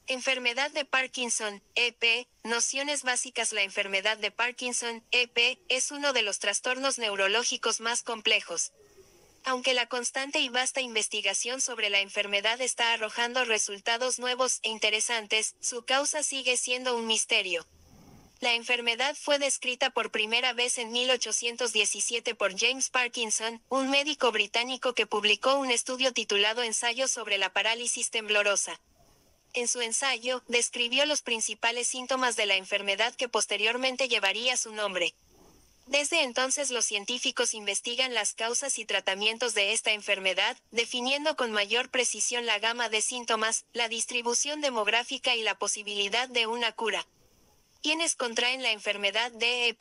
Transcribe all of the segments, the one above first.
Enfermedad de Parkinson, EP, nociones básicas. La enfermedad de Parkinson, EP, es uno de los trastornos neurológicos más complejos. Aunque la constante y vasta investigación sobre la enfermedad está arrojando resultados nuevos e interesantes, su causa sigue siendo un misterio. La enfermedad fue descrita por primera vez en 1817 por James Parkinson, un médico británico que publicó un estudio titulado Ensayo sobre la parálisis temblorosa. En su ensayo, describió los principales síntomas de la enfermedad que posteriormente llevaría su nombre. Desde entonces los científicos investigan las causas y tratamientos de esta enfermedad, definiendo con mayor precisión la gama de síntomas, la distribución demográfica y la posibilidad de una cura. ¿Quiénes contraen la enfermedad de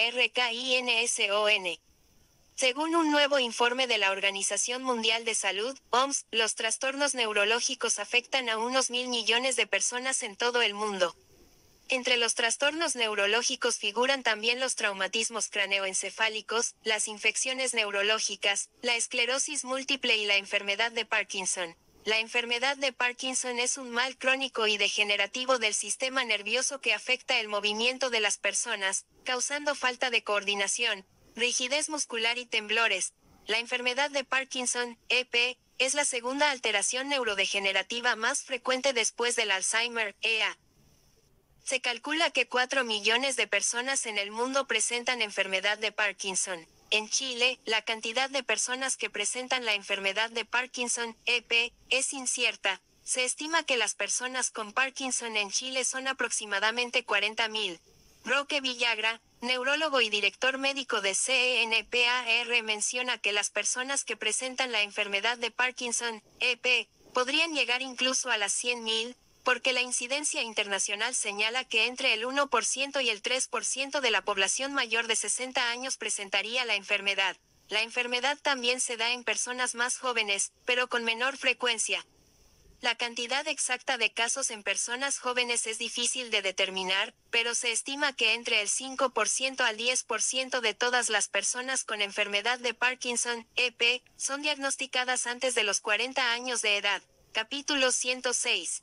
Parkinson? Según un nuevo informe de la Organización Mundial de Salud, OMS, los trastornos neurológicos afectan a unos 1.000 millones de personas en todo el mundo. Entre los trastornos neurológicos figuran también los traumatismos craneoencefálicos, las infecciones neurológicas, la esclerosis múltiple y la enfermedad de Parkinson. La enfermedad de Parkinson es un mal crónico y degenerativo del sistema nervioso que afecta el movimiento de las personas, causando falta de coordinación, rigidez muscular y temblores. La enfermedad de Parkinson, EP, es la segunda alteración neurodegenerativa más frecuente después del Alzheimer, EA. Se calcula que 4 millones de personas en el mundo presentan enfermedad de Parkinson. En Chile, la cantidad de personas que presentan la enfermedad de Parkinson, EP, es incierta. Se estima que las personas con Parkinson en Chile son aproximadamente 40.000. Roque Villagra, neurólogo y director médico de CENPAR, menciona que las personas que presentan la enfermedad de Parkinson, EP, podrían llegar incluso a las 100.000, porque la incidencia internacional señala que entre el 1% y el 3% de la población mayor de 60 años presentaría la enfermedad. La enfermedad también se da en personas más jóvenes, pero con menor frecuencia. La cantidad exacta de casos en personas jóvenes es difícil de determinar, pero se estima que entre el 5% al 10% de todas las personas con enfermedad de Parkinson, EP, son diagnosticadas antes de los 40 años de edad. Capítulo 106.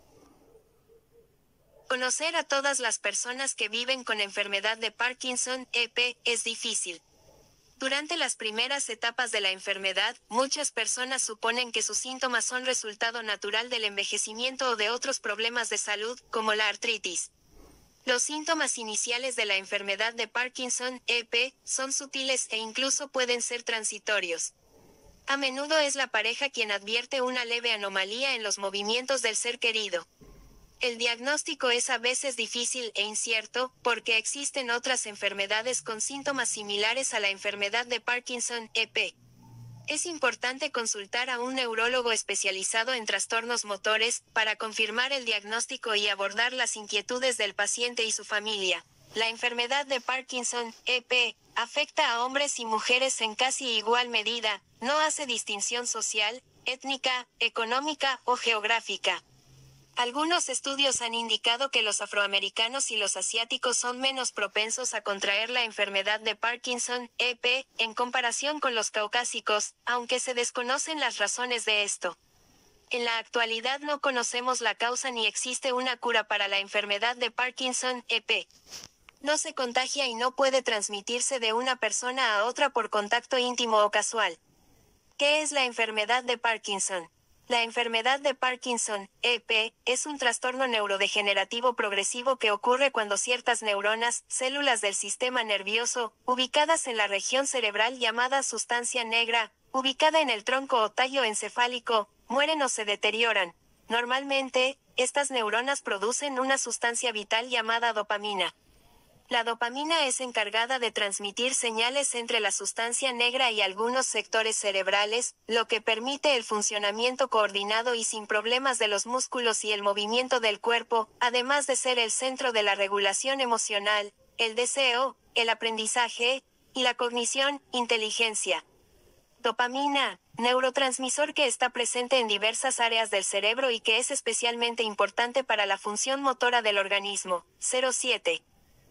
Conocer a todas las personas que viven con enfermedad de Parkinson, EP, es difícil. Durante las primeras etapas de la enfermedad, muchas personas suponen que sus síntomas son resultado natural del envejecimiento o de otros problemas de salud, como la artritis. Los síntomas iniciales de la enfermedad de Parkinson, EP, son sutiles e incluso pueden ser transitorios. A menudo es la pareja quien advierte una leve anomalía en los movimientos del ser querido. El diagnóstico es a veces difícil e incierto, porque existen otras enfermedades con síntomas similares a la enfermedad de Parkinson, EP. Es importante consultar a un neurólogo especializado en trastornos motores, para confirmar el diagnóstico y abordar las inquietudes del paciente y su familia. La enfermedad de Parkinson, EP, afecta a hombres y mujeres en casi igual medida, no hace distinción social, étnica, económica o geográfica. Algunos estudios han indicado que los afroamericanos y los asiáticos son menos propensos a contraer la enfermedad de Parkinson, EP, en comparación con los caucásicos, aunque se desconocen las razones de esto. En la actualidad no conocemos la causa ni existe una cura para la enfermedad de Parkinson, EP. No se contagia y no puede transmitirse de una persona a otra por contacto íntimo o casual. ¿Qué es la enfermedad de Parkinson? La enfermedad de Parkinson, EP, es un trastorno neurodegenerativo progresivo que ocurre cuando ciertas neuronas, células del sistema nervioso, ubicadas en la región cerebral llamada sustancia negra, ubicada en el tronco o tallo encefálico, mueren o se deterioran. Normalmente, estas neuronas producen una sustancia vital llamada dopamina. La dopamina es encargada de transmitir señales entre la sustancia negra y algunos sectores cerebrales, lo que permite el funcionamiento coordinado y sin problemas de los músculos y el movimiento del cuerpo, además de ser el centro de la regulación emocional, el deseo, el aprendizaje, y la cognición, inteligencia. Dopamina, neurotransmisor que está presente en diversas áreas del cerebro y que es especialmente importante para la función motora del organismo. 07.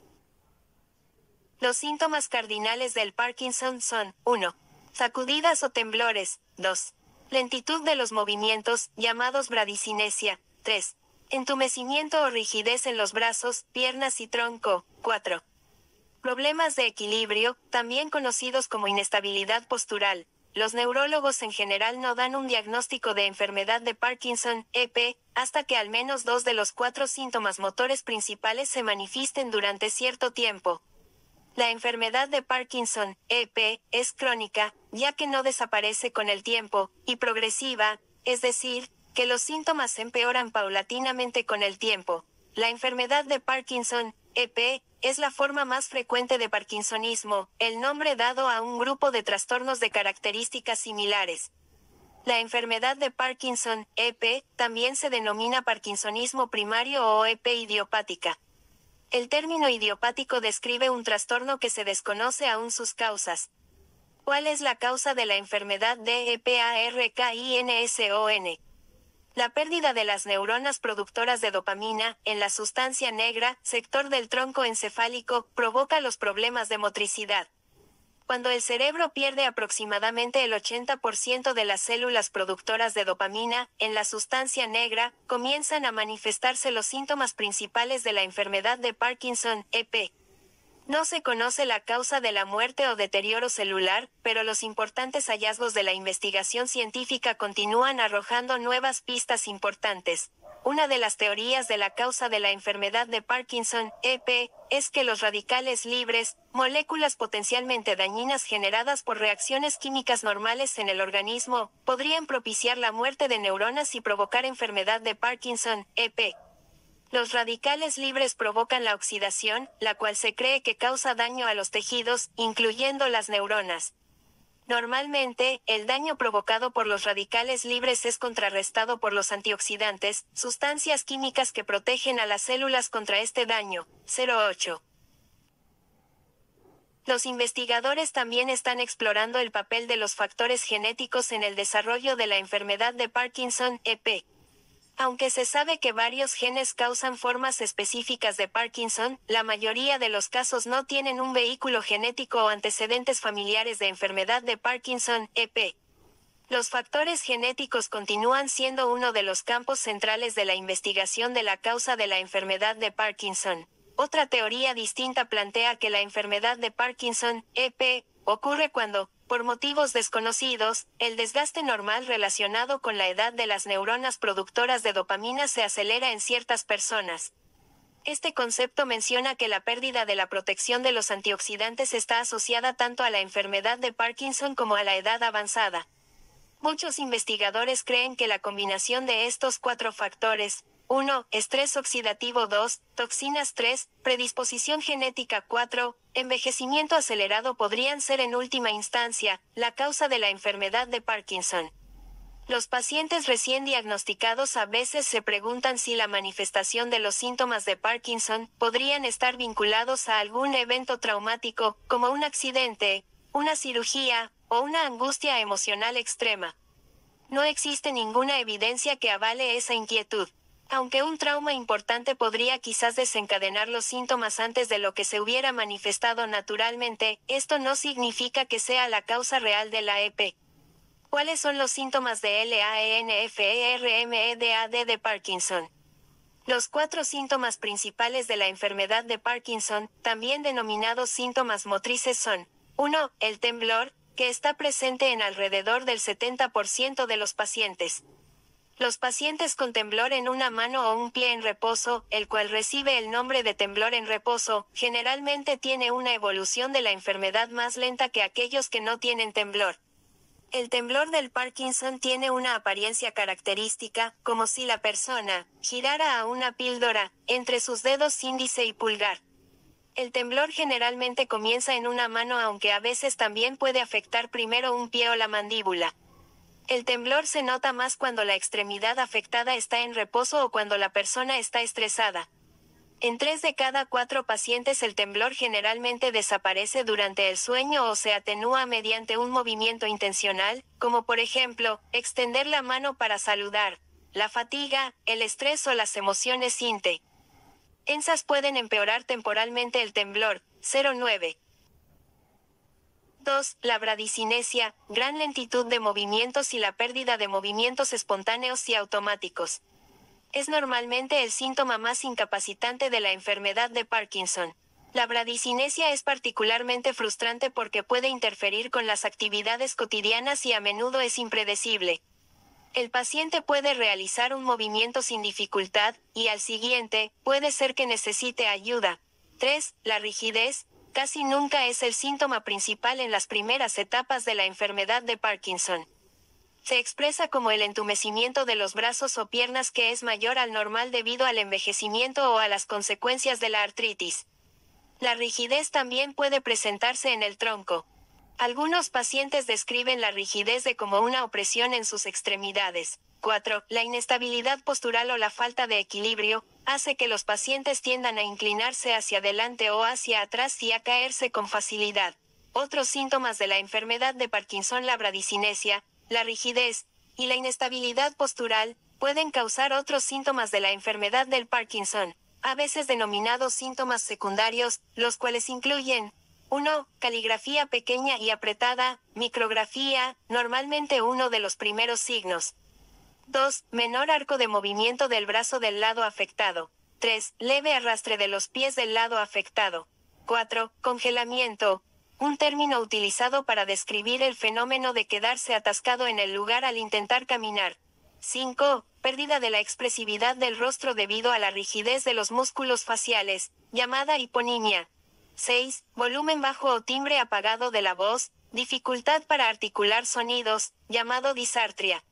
Los síntomas cardinales del Parkinson son: 1. Sacudidas o temblores. 2. Lentitud de los movimientos, llamados bradicinesia. 3. Entumecimiento o rigidez en los brazos, piernas y tronco. 4. Problemas de equilibrio, también conocidos como inestabilidad postural. Los neurólogos en general no dan un diagnóstico de enfermedad de Parkinson, EP, hasta que al menos 2 de los 4 síntomas motores principales se manifiesten durante cierto tiempo. La enfermedad de Parkinson, EP, es crónica, ya que no desaparece con el tiempo, y progresiva, es decir, que los síntomas empeoran paulatinamente con el tiempo. La enfermedad de Parkinson, EP, es la forma más frecuente de parkinsonismo, el nombre dado a un grupo de trastornos de características similares. La enfermedad de Parkinson, EP, también se denomina parkinsonismo primario o EP idiopática. El término idiopático describe un trastorno que se desconoce aún sus causas. ¿Cuál es la causa de la enfermedad de Parkinson? La pérdida de las neuronas productoras de dopamina, en la sustancia negra, sector del tronco encefálico, provoca los problemas de motricidad. Cuando el cerebro pierde aproximadamente el 80% de las células productoras de dopamina, en la sustancia negra, comienzan a manifestarse los síntomas principales de la enfermedad de Parkinson, EP. No se conoce la causa de la muerte o deterioro celular, pero los importantes hallazgos de la investigación científica continúan arrojando nuevas pistas importantes. Una de las teorías de la causa de la enfermedad de Parkinson, EP, es que los radicales libres, moléculas potencialmente dañinas generadas por reacciones químicas normales en el organismo, podrían propiciar la muerte de neuronas y provocar enfermedad de Parkinson, EP. Los radicales libres provocan la oxidación, la cual se cree que causa daño a los tejidos, incluyendo las neuronas. Normalmente, el daño provocado por los radicales libres es contrarrestado por los antioxidantes, sustancias químicas que protegen a las células contra este daño. 08. Los investigadores también están explorando el papel de los factores genéticos en el desarrollo de la enfermedad de Parkinson, EP. Aunque se sabe que varios genes causan formas específicas de Parkinson, la mayoría de los casos no tienen un vehículo genético o antecedentes familiares de enfermedad de Parkinson, EP. Los factores genéticos continúan siendo uno de los campos centrales de la investigación de la causa de la enfermedad de Parkinson. Otra teoría distinta plantea que la enfermedad de Parkinson, EP, ocurre cuando, por motivos desconocidos, el desgaste normal relacionado con la edad de las neuronas productoras de dopamina se acelera en ciertas personas. Este concepto menciona que la pérdida de la protección de los antioxidantes está asociada tanto a la enfermedad de Parkinson como a la edad avanzada. Muchos investigadores creen que la combinación de estos 4 factores, 1. Estrés oxidativo 2. Toxinas 3. Predisposición genética 4. Envejecimiento acelerado podrían ser en última instancia, la causa de la enfermedad de Parkinson. Los pacientes recién diagnosticados a veces se preguntan si la manifestación de los síntomas de Parkinson podrían estar vinculados a algún evento traumático, como un accidente, una cirugía, o una angustia emocional extrema. No existe ninguna evidencia que avale esa inquietud. Aunque un trauma importante podría quizás desencadenar los síntomas antes de lo que se hubiera manifestado naturalmente, esto no significa que sea la causa real de la EP. ¿Cuáles son los síntomas de LAENFERMEDAD de Parkinson? Los 4 síntomas principales de la enfermedad de Parkinson, también denominados síntomas motrices son: 1. El temblor, que está presente en alrededor del 70% de los pacientes. Los pacientes con temblor en una mano o un pie en reposo, el cual recibe el nombre de temblor en reposo, generalmente tiene una evolución de la enfermedad más lenta que aquellos que no tienen temblor. El temblor del Parkinson tiene una apariencia característica, como si la persona girara a una píldora entre sus dedos índice y pulgar. El temblor generalmente comienza en una mano, aunque a veces también puede afectar primero un pie o la mandíbula. El temblor se nota más cuando la extremidad afectada está en reposo o cuando la persona está estresada. En 3 de cada 4 pacientes el temblor generalmente desaparece durante el sueño o se atenúa mediante un movimiento intencional, como por ejemplo, extender la mano para saludar. La fatiga, el estrés o las emociones intensas pueden empeorar temporalmente el temblor. 09. 2. La bradicinesia, gran lentitud de movimientos y la pérdida de movimientos espontáneos y automáticos. Es normalmente el síntoma más incapacitante de la enfermedad de Parkinson. La bradicinesia es particularmente frustrante porque puede interferir con las actividades cotidianas y a menudo es impredecible. El paciente puede realizar un movimiento sin dificultad, y al siguiente, puede ser que necesite ayuda. 3. La rigidez, casi nunca es el síntoma principal en las primeras etapas de la enfermedad de Parkinson. Se expresa como el entumecimiento de los brazos o piernas que es mayor al normal debido al envejecimiento o a las consecuencias de la artritis. La rigidez también puede presentarse en el tronco. Algunos pacientes describen la rigidez como una opresión en sus extremidades. 4. La inestabilidad postural o la falta de equilibrio hace que los pacientes tiendan a inclinarse hacia adelante o hacia atrás y a caerse con facilidad. Otros síntomas de la enfermedad de Parkinson, la bradicinesia, la rigidez y la inestabilidad postural pueden causar otros síntomas de la enfermedad del Parkinson, a veces denominados síntomas secundarios, los cuales incluyen 1. Caligrafía pequeña y apretada, micrografía, normalmente uno de los primeros signos. 2. Menor arco de movimiento del brazo del lado afectado. 3. Leve arrastre de los pies del lado afectado. 4. Congelamiento, un término utilizado para describir el fenómeno de quedarse atascado en el lugar al intentar caminar. 5. Pérdida de la expresividad del rostro debido a la rigidez de los músculos faciales, llamada hiponimia. 6. Volumen bajo o timbre apagado de la voz, dificultad para articular sonidos, llamado disartria.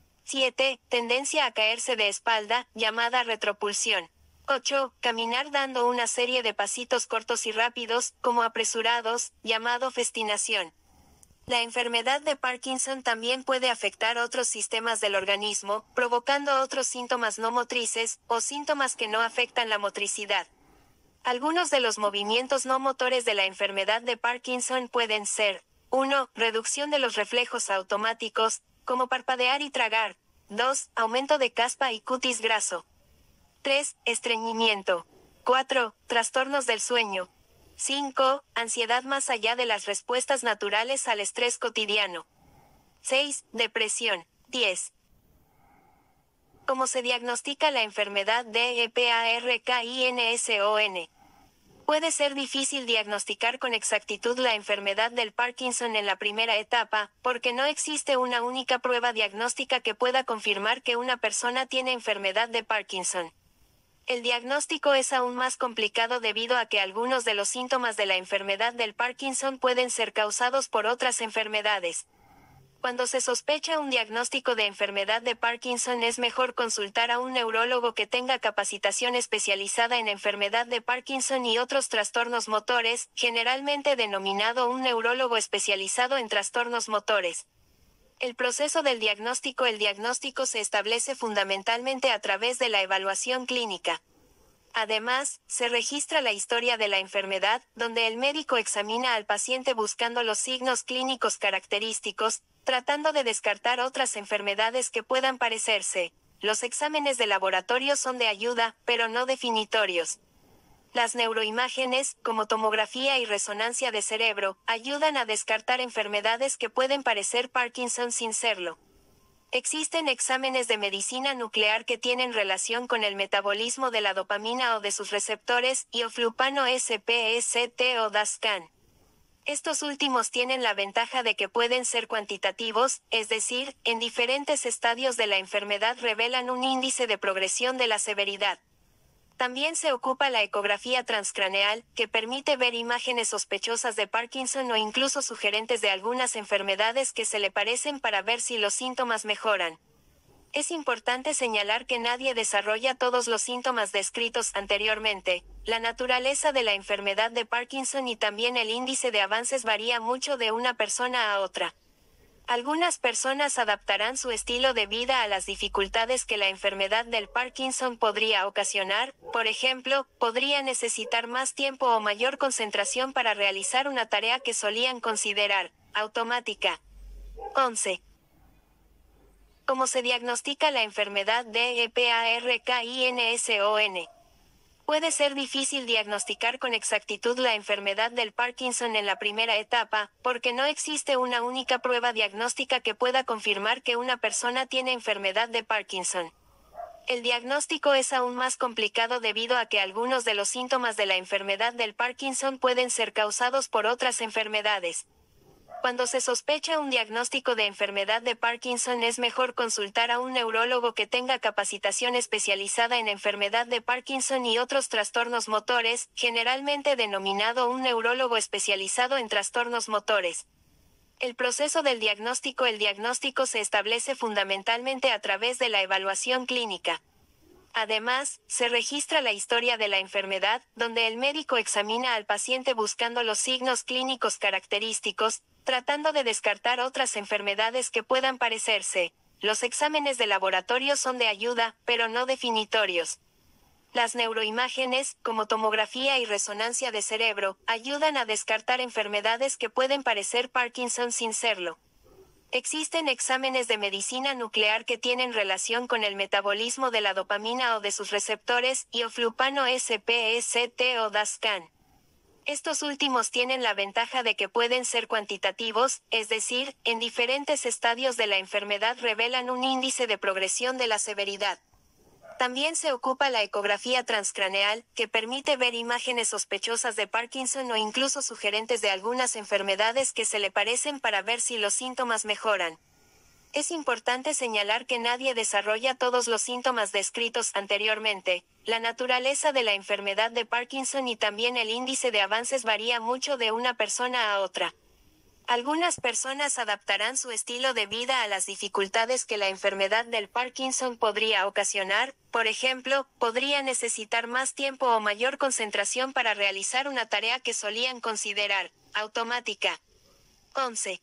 7. Tendencia a caerse de espalda, llamada retropulsión. 8. Caminar dando una serie de pasitos cortos y rápidos, como apresurados, llamado festinación. La enfermedad de Parkinson también puede afectar otros sistemas del organismo, provocando otros síntomas no motrices, o síntomas que no afectan la motricidad. Algunos de los movimientos no motores de la enfermedad de Parkinson pueden ser 1. Reducción de los reflejos automáticos, como parpadear y tragar. 2. Aumento de caspa y cutis graso. 3. Estreñimiento. 4. Trastornos del sueño. 5. Ansiedad más allá de las respuestas naturales al estrés cotidiano. 6. Depresión. 10. ¿Cómo se diagnostica la enfermedad de Parkinson? Puede ser difícil diagnosticar con exactitud la enfermedad del Parkinson en la primera etapa, porque no existe una única prueba diagnóstica que pueda confirmar que una persona tiene enfermedad de Parkinson. El diagnóstico es aún más complicado debido a que algunos de los síntomas de la enfermedad del Parkinson pueden ser causados por otras enfermedades. Cuando se sospecha un diagnóstico de enfermedad de Parkinson es mejor consultar a un neurólogo que tenga capacitación especializada en enfermedad de Parkinson y otros trastornos motores, generalmente denominado un neurólogo especializado en trastornos motores. El proceso del diagnóstico. El diagnóstico se establece fundamentalmente a través de la evaluación clínica. Además, se registra la historia de la enfermedad, donde el médico examina al paciente buscando los signos clínicos característicos, tratando de descartar otras enfermedades que puedan parecerse. Los exámenes de laboratorio son de ayuda, pero no definitorios. Las neuroimágenes, como tomografía y resonancia de cerebro, ayudan a descartar enfermedades que pueden parecer Parkinson sin serlo. Existen exámenes de medicina nuclear que tienen relación con el metabolismo de la dopamina o de sus receptores, ioflupano SPST o DASCAN. Estos últimos tienen la ventaja de que pueden ser cuantitativos, es decir, en diferentes estadios de la enfermedad revelan un índice de progresión de la severidad. También se ocupa la ecografía transcraneal, que permite ver imágenes sospechosas de Parkinson o incluso sugerentes de algunas enfermedades que se le parecen para ver si los síntomas mejoran. Es importante señalar que nadie desarrolla todos los síntomas descritos anteriormente. La naturaleza de la enfermedad de Parkinson y también el índice de avances varía mucho de una persona a otra. Algunas personas adaptarán su estilo de vida a las dificultades que la enfermedad del Parkinson podría ocasionar, por ejemplo, podría necesitar más tiempo o mayor concentración para realizar una tarea que solían considerar automática. 11. ¿Cómo se diagnostica la enfermedad de Parkinson? Puede ser difícil diagnosticar con exactitud la enfermedad del Parkinson en la primera etapa, porque no existe una única prueba diagnóstica que pueda confirmar que una persona tiene enfermedad de Parkinson. El diagnóstico es aún más complicado debido a que algunos de los síntomas de la enfermedad del Parkinson pueden ser causados por otras enfermedades. Cuando se sospecha un diagnóstico de enfermedad de Parkinson, es mejor consultar a un neurólogo que tenga capacitación especializada en enfermedad de Parkinson y otros trastornos motores, generalmente denominado un neurólogo especializado en trastornos motores. El proceso del diagnóstico. El diagnóstico se establece fundamentalmente a través de la evaluación clínica. Además, se registra la historia de la enfermedad, donde el médico examina al paciente buscando los signos clínicos característicos, tratando de descartar otras enfermedades que puedan parecerse. Los exámenes de laboratorio son de ayuda, pero no definitorios. Las neuroimágenes, como tomografía y resonancia de cerebro, ayudan a descartar enfermedades que pueden parecer Parkinson sin serlo. Existen exámenes de medicina nuclear que tienen relación con el metabolismo de la dopamina o de sus receptores, ioflupano SPST o DASCAN. Estos últimos tienen la ventaja de que pueden ser cuantitativos, es decir, en diferentes estadios de la enfermedad revelan un índice de progresión de la severidad. También se ocupa la ecografía transcraneal, que permite ver imágenes sospechosas de Parkinson o incluso sugerentes de algunas enfermedades que se le parecen para ver si los síntomas mejoran. Es importante señalar que nadie desarrolla todos los síntomas descritos anteriormente. La naturaleza de la enfermedad de Parkinson y también el índice de avances varía mucho de una persona a otra. Algunas personas adaptarán su estilo de vida a las dificultades que la enfermedad del Parkinson podría ocasionar, por ejemplo, podría necesitar más tiempo o mayor concentración para realizar una tarea que solían considerar automática. 11.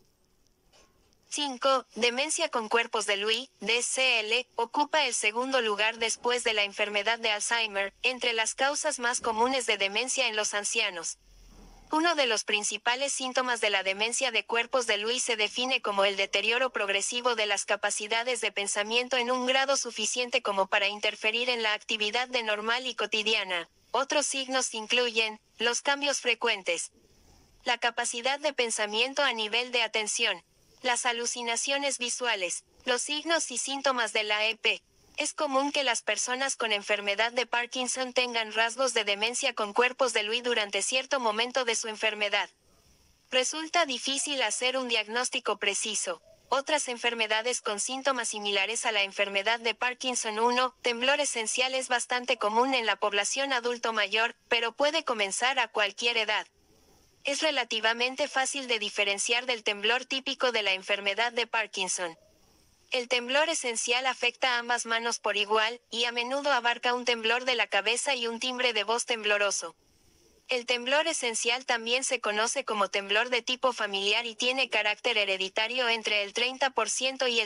5. Demencia con cuerpos de Lewy, DCL, ocupa el segundo lugar después de la enfermedad de Alzheimer, entre las causas más comunes de demencia en los ancianos. Uno de los principales síntomas de la demencia de cuerpos de Lewy se define como el deterioro progresivo de las capacidades de pensamiento en un grado suficiente como para interferir en la actividad de normal y cotidiana. Otros signos incluyen los cambios frecuentes, la capacidad de pensamiento a nivel de atención, las alucinaciones visuales, los signos y síntomas de la EP. Es común que las personas con enfermedad de Parkinson tengan rasgos de demencia con cuerpos de Lewy durante cierto momento de su enfermedad. Resulta difícil hacer un diagnóstico preciso. Otras enfermedades con síntomas similares a la enfermedad de Parkinson. 1. Temblor esencial es bastante común en la población adulto mayor, pero puede comenzar a cualquier edad. Es relativamente fácil de diferenciar del temblor típico de la enfermedad de Parkinson. El temblor esencial afecta a ambas manos por igual, y a menudo abarca un temblor de la cabeza y un timbre de voz tembloroso. El temblor esencial también se conoce como temblor de tipo familiar y tiene carácter hereditario entre el 30% y el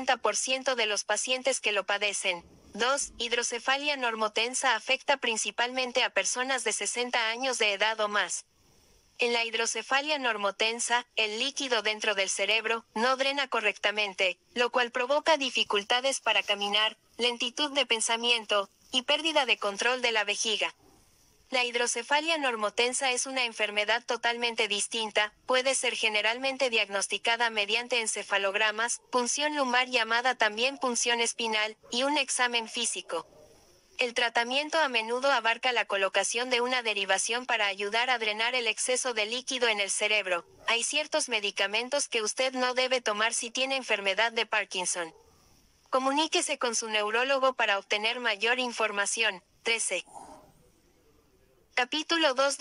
50% de los pacientes que lo padecen. 2. Hidrocefalia normotensa afecta principalmente a personas de 60 años de edad o más. En la hidrocefalia normotensa, el líquido dentro del cerebro no drena correctamente, lo cual provoca dificultades para caminar, lentitud de pensamiento, y pérdida de control de la vejiga. La hidrocefalia normotensa es una enfermedad totalmente distinta, puede ser generalmente diagnosticada mediante encefalogramas, punción lumbar llamada también punción espinal, y un examen físico. El tratamiento a menudo abarca la colocación de una derivación para ayudar a drenar el exceso de líquido en el cerebro. Hay ciertos medicamentos que usted no debe tomar si tiene enfermedad de Parkinson. Comuníquese con su neurólogo para obtener mayor información. 13. Capítulo 2.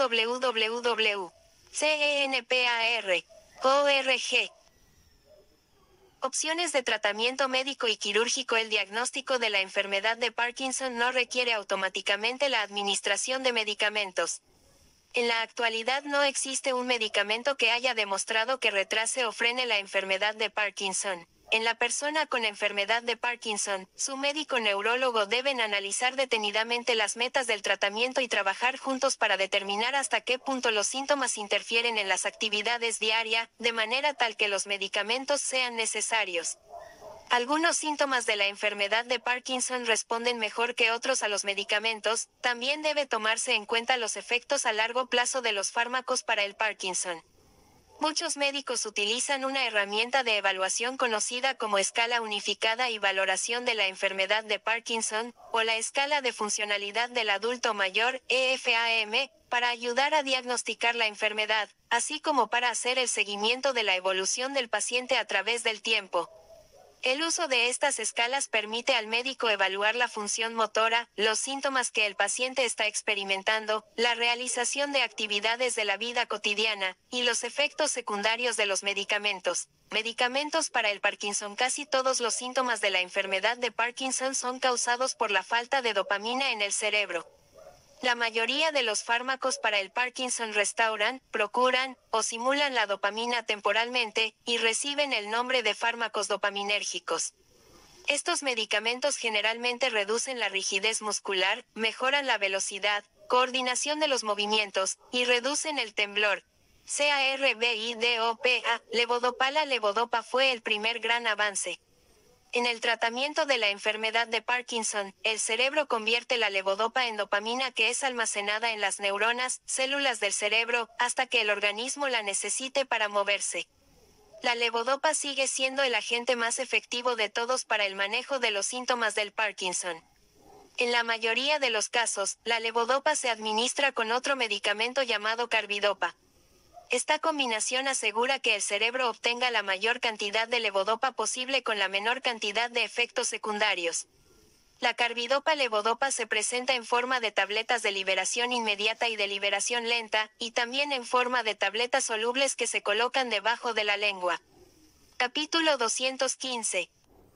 CENPAR.org. Opciones de tratamiento médico y quirúrgico. El diagnóstico de la enfermedad de Parkinson no requiere automáticamente la administración de medicamentos. En la actualidad no existe un medicamento que haya demostrado que retrase o frene la enfermedad de Parkinson. En la persona con enfermedad de Parkinson, su médico neurólogo deben analizar detenidamente las metas del tratamiento y trabajar juntos para determinar hasta qué punto los síntomas interfieren en las actividades diarias, de manera tal que los medicamentos sean necesarios. Algunos síntomas de la enfermedad de Parkinson responden mejor que otros a los medicamentos. También debe tomarse en cuenta los efectos a largo plazo de los fármacos para el Parkinson. Muchos médicos utilizan una herramienta de evaluación conocida como Escala Unificada y Valoración de la Enfermedad de Parkinson, o la Escala de Funcionalidad del Adulto Mayor, EFAM, para ayudar a diagnosticar la enfermedad, así como para hacer el seguimiento de la evolución del paciente a través del tiempo. El uso de estas escalas permite al médico evaluar la función motora, los síntomas que el paciente está experimentando, la realización de actividades de la vida cotidiana, y los efectos secundarios de los medicamentos. Medicamentos para el Parkinson. Casi todos los síntomas de la enfermedad de Parkinson son causados por la falta de dopamina en el cerebro. La mayoría de los fármacos para el Parkinson restauran, procuran, o simulan la dopamina temporalmente, y reciben el nombre de fármacos dopaminérgicos. Estos medicamentos generalmente reducen la rigidez muscular, mejoran la velocidad, coordinación de los movimientos, y reducen el temblor. CARBIDOPA, levodopa. La levodopa fue el primer gran avance. En el tratamiento de la enfermedad de Parkinson, el cerebro convierte la levodopa en dopamina, que es almacenada en las neuronas, células del cerebro, hasta que el organismo la necesite para moverse. La levodopa sigue siendo el agente más efectivo de todos para el manejo de los síntomas del Parkinson. En la mayoría de los casos, la levodopa se administra con otro medicamento llamado carbidopa. Esta combinación asegura que el cerebro obtenga la mayor cantidad de levodopa posible con la menor cantidad de efectos secundarios. La carbidopa-levodopa se presenta en forma de tabletas de liberación inmediata y de liberación lenta, y también en forma de tabletas solubles que se colocan debajo de la lengua. Capítulo 215.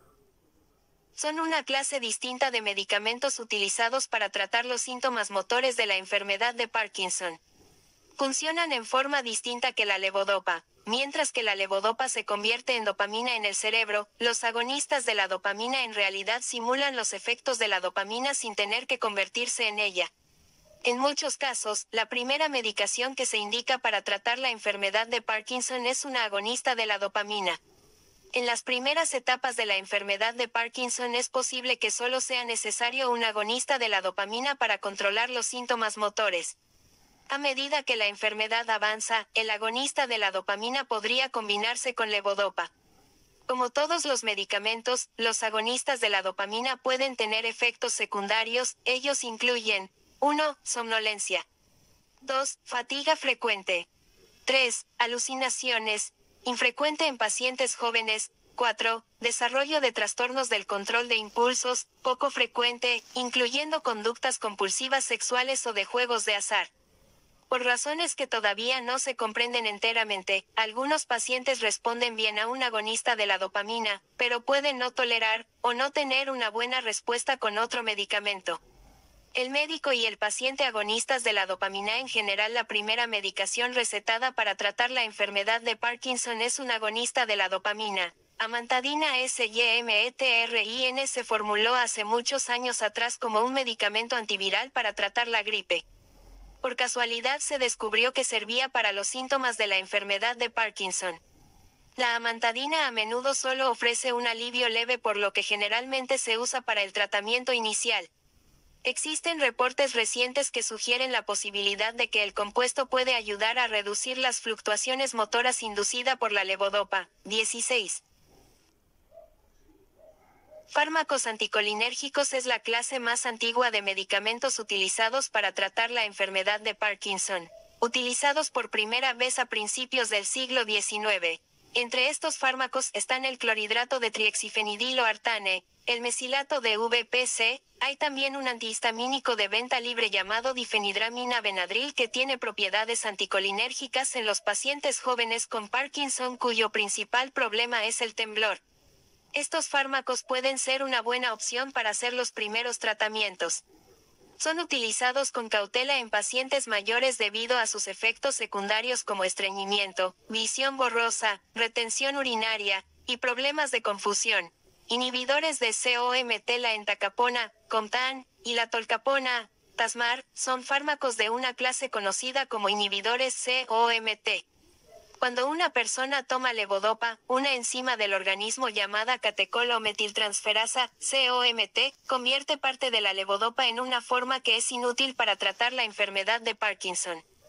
Son una clase distinta de medicamentos utilizados para tratar los síntomas motores de la enfermedad de Parkinson. Funcionan en forma distinta que la levodopa. Mientras que la levodopa se convierte en dopamina en el cerebro, los agonistas de la dopamina en realidad simulan los efectos de la dopamina sin tener que convertirse en ella. En muchos casos, la primera medicación que se indica para tratar la enfermedad de Parkinson es una agonista de la dopamina. En las primeras etapas de la enfermedad de Parkinson es posible que solo sea necesario un agonista de la dopamina para controlar los síntomas motores. A medida que la enfermedad avanza, el agonista de la dopamina podría combinarse con levodopa. Como todos los medicamentos, los agonistas de la dopamina pueden tener efectos secundarios. Ellos incluyen: 1. Somnolencia. 2. Fatiga frecuente. 3. Alucinaciones, infrecuente en pacientes jóvenes. 4. Desarrollo de trastornos del control de impulsos, poco frecuente, incluyendo conductas compulsivas sexuales o de juegos de azar. Por razones que todavía no se comprenden enteramente, algunos pacientes responden bien a un agonista de la dopamina, pero pueden no tolerar, o no tener una buena respuesta con otro medicamento. El médico y el paciente agonistas de la dopamina. En general, la primera medicación recetada para tratar la enfermedad de Parkinson es un agonista de la dopamina. Amantadina SYMETRIN se formuló hace muchos años atrás como un medicamento antiviral para tratar la gripe. Por casualidad se descubrió que servía para los síntomas de la enfermedad de Parkinson. La amantadina a menudo solo ofrece un alivio leve, por lo que generalmente se usa para el tratamiento inicial. Existen reportes recientes que sugieren la posibilidad de que el compuesto puede ayudar a reducir las fluctuaciones motoras inducidas por la levodopa. 16. Fármacos anticolinérgicos es la clase más antigua de medicamentos utilizados para tratar la enfermedad de Parkinson, utilizados por primera vez a principios del siglo XIX. Entre estos fármacos están el clorhidrato de triexifenidilo artane, el mesilato de VPC. Hay también un antihistamínico de venta libre llamado difenidramina Benadryl, que tiene propiedades anticolinérgicas en los pacientes jóvenes con Parkinson cuyo principal problema es el temblor. Estos fármacos pueden ser una buena opción para hacer los primeros tratamientos. Son utilizados con cautela en pacientes mayores debido a sus efectos secundarios como estreñimiento, visión borrosa, retención urinaria, y problemas de confusión. Inhibidores de COMT. La entacapona, Comtan, y la tolcapona, Tasmar, son fármacos de una clase conocida como inhibidores COMT. Cuando una persona toma levodopa, una enzima del organismo llamada catecol-o-metiltransferasa, COMT, convierte parte de la levodopa en una forma que es inútil para tratar la enfermedad de Parkinson.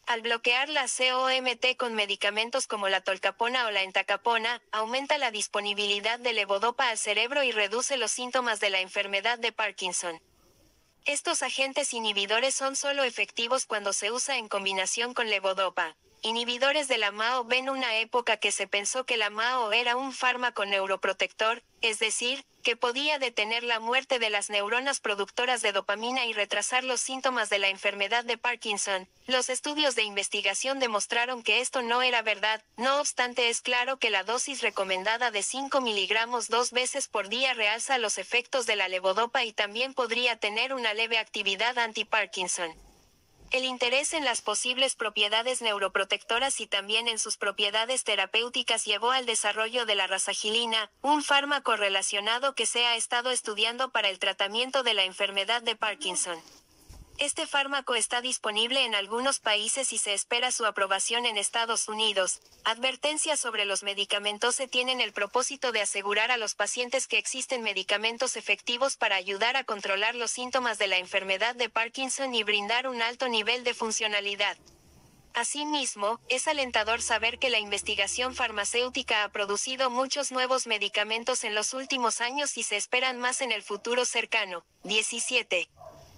Al bloquear la COMT con medicamentos como la tolcapona o la entacapona, aumenta la disponibilidad de levodopa al cerebro y reduce los síntomas de la enfermedad de Parkinson. Estos agentes inhibidores son solo efectivos cuando se usa en combinación con levodopa. Inhibidores de la MAO. Ven una época que se pensó que la MAO era un fármaco neuroprotector, es decir, que podía detener la muerte de las neuronas productoras de dopamina y retrasar los síntomas de la enfermedad de Parkinson. Los estudios de investigación demostraron que esto no era verdad. No obstante, es claro que la dosis recomendada de 5 miligramos 2 veces por día realza los efectos de la levodopa y también podría tener una leve actividad anti-Parkinson. El interés en las posibles propiedades neuroprotectoras y también en sus propiedades terapéuticas llevó al desarrollo de la rasagilina, un fármaco relacionado que se ha estado estudiando para el tratamiento de la enfermedad de Parkinson. Este fármaco está disponible en algunos países y se espera su aprobación en Estados Unidos. Advertencias sobre los medicamentos tienen el propósito de asegurar a los pacientes que existen medicamentos efectivos para ayudar a controlar los síntomas de la enfermedad de Parkinson y brindar un alto nivel de funcionalidad. Asimismo, es alentador saber que la investigación farmacéutica ha producido muchos nuevos medicamentos en los últimos años y se esperan más en el futuro cercano. 17.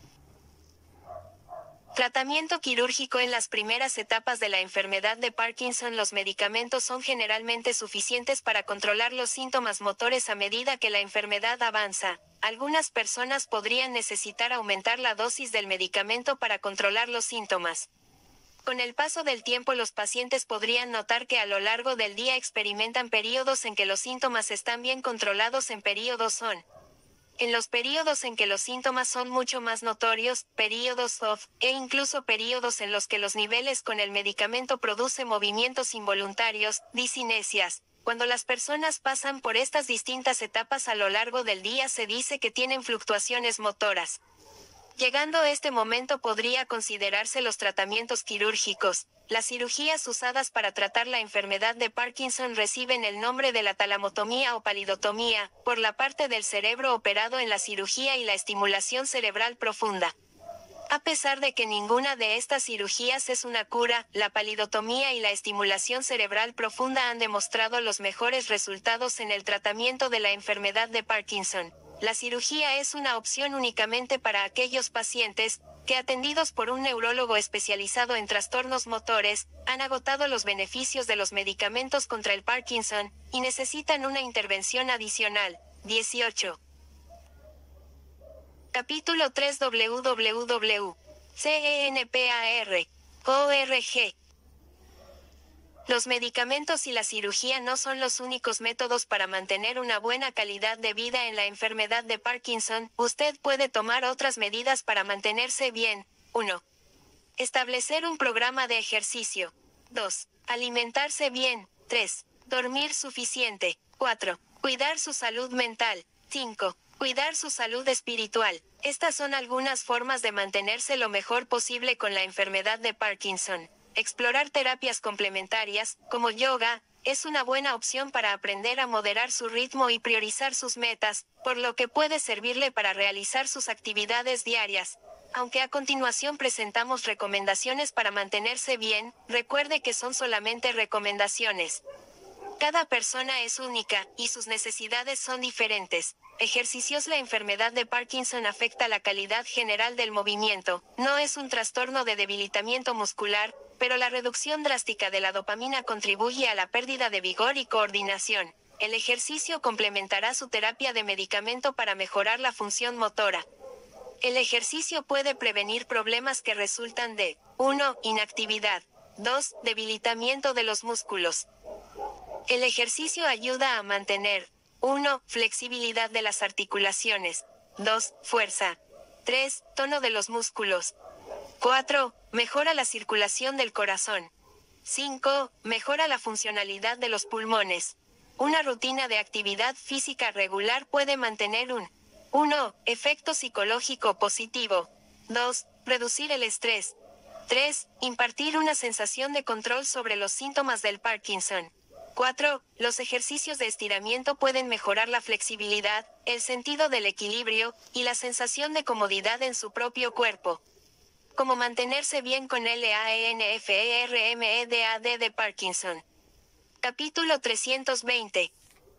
Tratamiento quirúrgico. En las primeras etapas de la enfermedad de Parkinson, los medicamentos son generalmente suficientes para controlar los síntomas motores a medida que la enfermedad avanza. Algunas personas podrían necesitar aumentar la dosis del medicamento para controlar los síntomas. Con el paso del tiempo, los pacientes podrían notar que a lo largo del día experimentan periodos en que los síntomas están bien controlados. En los periodos en que los síntomas son mucho más notorios, periodos off, e incluso periodos en los que los niveles con el medicamento producen movimientos involuntarios, disinesias. Cuando las personas pasan por estas distintas etapas a lo largo del día, se dice que tienen fluctuaciones motoras. Llegando a este momento podría considerarse los tratamientos quirúrgicos. Las cirugías usadas para tratar la enfermedad de Parkinson reciben el nombre de la talamotomía o palidotomía, por la parte del cerebro operado en la cirugía y la estimulación cerebral profunda. A pesar de que ninguna de estas cirugías es una cura, la palidotomía y la estimulación cerebral profunda han demostrado los mejores resultados en el tratamiento de la enfermedad de Parkinson. La cirugía es una opción únicamente para aquellos pacientes que, atendidos por un neurólogo especializado en trastornos motores, han agotado los beneficios de los medicamentos contra el Parkinson y necesitan una intervención adicional. 18. Capítulo 3. CENPAR.org. Los medicamentos y la cirugía no son los únicos métodos para mantener una buena calidad de vida en la enfermedad de Parkinson. Usted puede tomar otras medidas para mantenerse bien. 1. Establecer un programa de ejercicio. 2. Alimentarse bien. 3. Dormir suficiente. 4. Cuidar su salud mental. 5. Cuidar su salud espiritual. Estas son algunas formas de mantenerse lo mejor posible con la enfermedad de Parkinson. Explorar terapias complementarias, como yoga, es una buena opción para aprender a moderar su ritmo y priorizar sus metas, por lo que puede servirle para realizar sus actividades diarias. Aunque a continuación presentamos recomendaciones para mantenerse bien, recuerde que son solamente recomendaciones. Cada persona es única, y sus necesidades son diferentes. Ejercicios. La enfermedad de Parkinson afecta la calidad general del movimiento. No es un trastorno de debilitamiento muscular, pero la reducción drástica de la dopamina contribuye a la pérdida de vigor y coordinación. El ejercicio complementará su terapia de medicamento para mejorar la función motora. El ejercicio puede prevenir problemas que resultan de 1. Inactividad. 2. Debilitamiento de los músculos. El ejercicio ayuda a mantener 1. Flexibilidad de las articulaciones. 2. Fuerza. 3. Tono de los músculos. 4. Mejora la circulación del corazón. 5. Mejora la funcionalidad de los pulmones. Una rutina de actividad física regular puede mantener un 1. Efecto psicológico positivo. 2. Reducir el estrés. 3. Impartir una sensación de control sobre los síntomas del Parkinson. 4. Los ejercicios de estiramiento pueden mejorar la flexibilidad, el sentido del equilibrio, y la sensación de comodidad en su propio cuerpo. Cómo mantenerse bien con LAENFERMEDAD de Parkinson. Capítulo 320.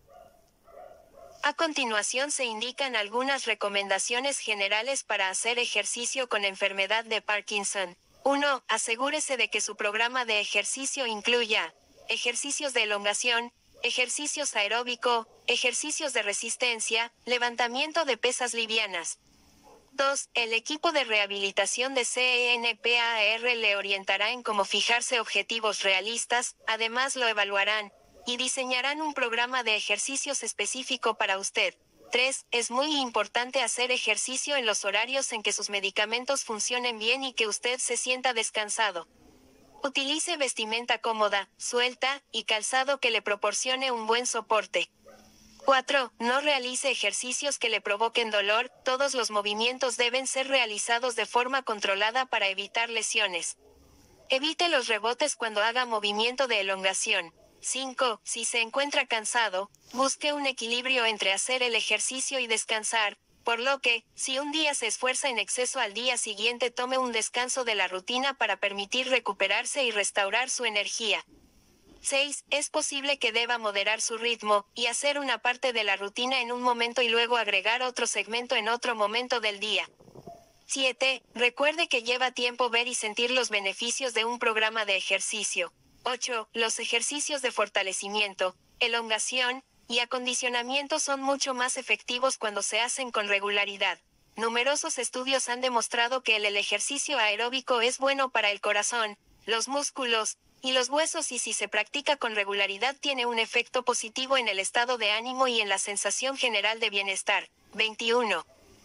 A continuación se indican algunas recomendaciones generales para hacer ejercicio con enfermedad de Parkinson. 1. Asegúrese de que su programa de ejercicio incluya ejercicios de elongación, ejercicios aeróbico, ejercicios de resistencia, levantamiento de pesas livianas. 2. El equipo de rehabilitación de CENPAR le orientará en cómo fijarse objetivos realistas, además lo evaluarán y diseñarán un programa de ejercicios específico para usted. 3. Es muy importante hacer ejercicio en los horarios en que sus medicamentos funcionen bien y que usted se sienta descansado. Utilice vestimenta cómoda, suelta, y calzado que le proporcione un buen soporte. 4. No realice ejercicios que le provoquen dolor, todos los movimientos deben ser realizados de forma controlada para evitar lesiones. Evite los rebotes cuando haga movimiento de elongación. 5. Si se encuentra cansado, busque un equilibrio entre hacer el ejercicio y descansar, por lo que, si un día se esfuerza en exceso al día siguiente tome un descanso de la rutina para permitir recuperarse y restaurar su energía. 6. Es posible que deba moderar su ritmo, y hacer una parte de la rutina en un momento y luego agregar otro segmento en otro momento del día. 7. Recuerde que lleva tiempo ver y sentir los beneficios de un programa de ejercicio. 8. Los ejercicios de fortalecimiento, elongación y acondicionamiento son mucho más efectivos cuando se hacen con regularidad. Numerosos estudios han demostrado que el ejercicio aeróbico es bueno para el corazón, los músculos y los huesos y si se practica con regularidad tiene un efecto positivo en el estado de ánimo y en la sensación general de bienestar. 21.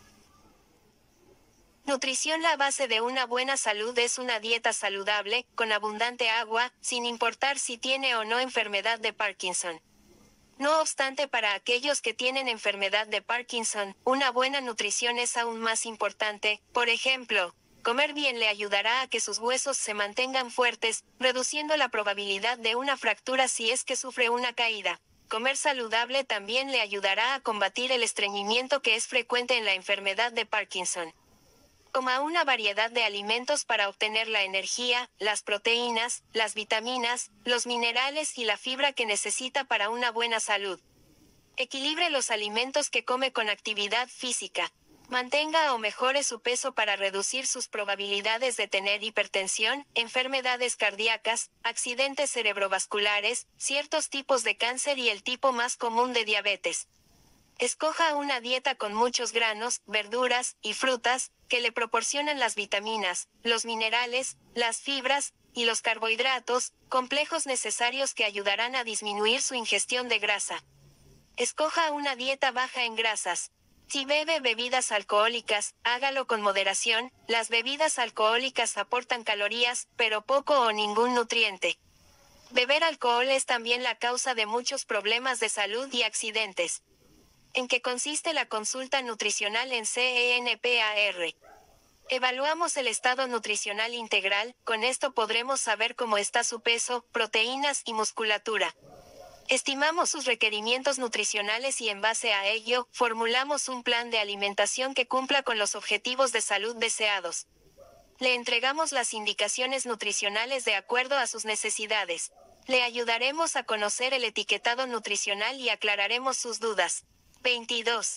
Nutrición. La base de una buena salud es una dieta saludable, con abundante agua, sin importar si tiene o no enfermedad de Parkinson. No obstante, para aquellos que tienen enfermedad de Parkinson, una buena nutrición es aún más importante. Por ejemplo, comer bien le ayudará a que sus huesos se mantengan fuertes, reduciendo la probabilidad de una fractura si es que sufre una caída. Comer saludable también le ayudará a combatir el estreñimiento que es frecuente en la enfermedad de Parkinson. Coma una variedad de alimentos para obtener la energía, las proteínas, las vitaminas, los minerales y la fibra que necesita para una buena salud. Equilibre los alimentos que come con actividad física. Mantenga o mejore su peso para reducir sus probabilidades de tener hipertensión, enfermedades cardíacas, accidentes cerebrovasculares, ciertos tipos de cáncer y el tipo más común de diabetes. Escoja una dieta con muchos granos, verduras y frutas, que le proporcionan las vitaminas, los minerales, las fibras y los carbohidratos, complejos necesarios que ayudarán a disminuir su ingestión de grasa. Escoja una dieta baja en grasas. Si bebe bebidas alcohólicas, hágalo con moderación. Las bebidas alcohólicas aportan calorías, pero poco o ningún nutriente. Beber alcohol es también la causa de muchos problemas de salud y accidentes. ¿En qué consiste la consulta nutricional en CENPAR? Evaluamos el estado nutricional integral, con esto podremos saber cómo está su peso, proteínas y musculatura. Estimamos sus requerimientos nutricionales y en base a ello, formulamos un plan de alimentación que cumpla con los objetivos de salud deseados. Le entregamos las indicaciones nutricionales de acuerdo a sus necesidades. Le ayudaremos a conocer el etiquetado nutricional y aclararemos sus dudas. 22.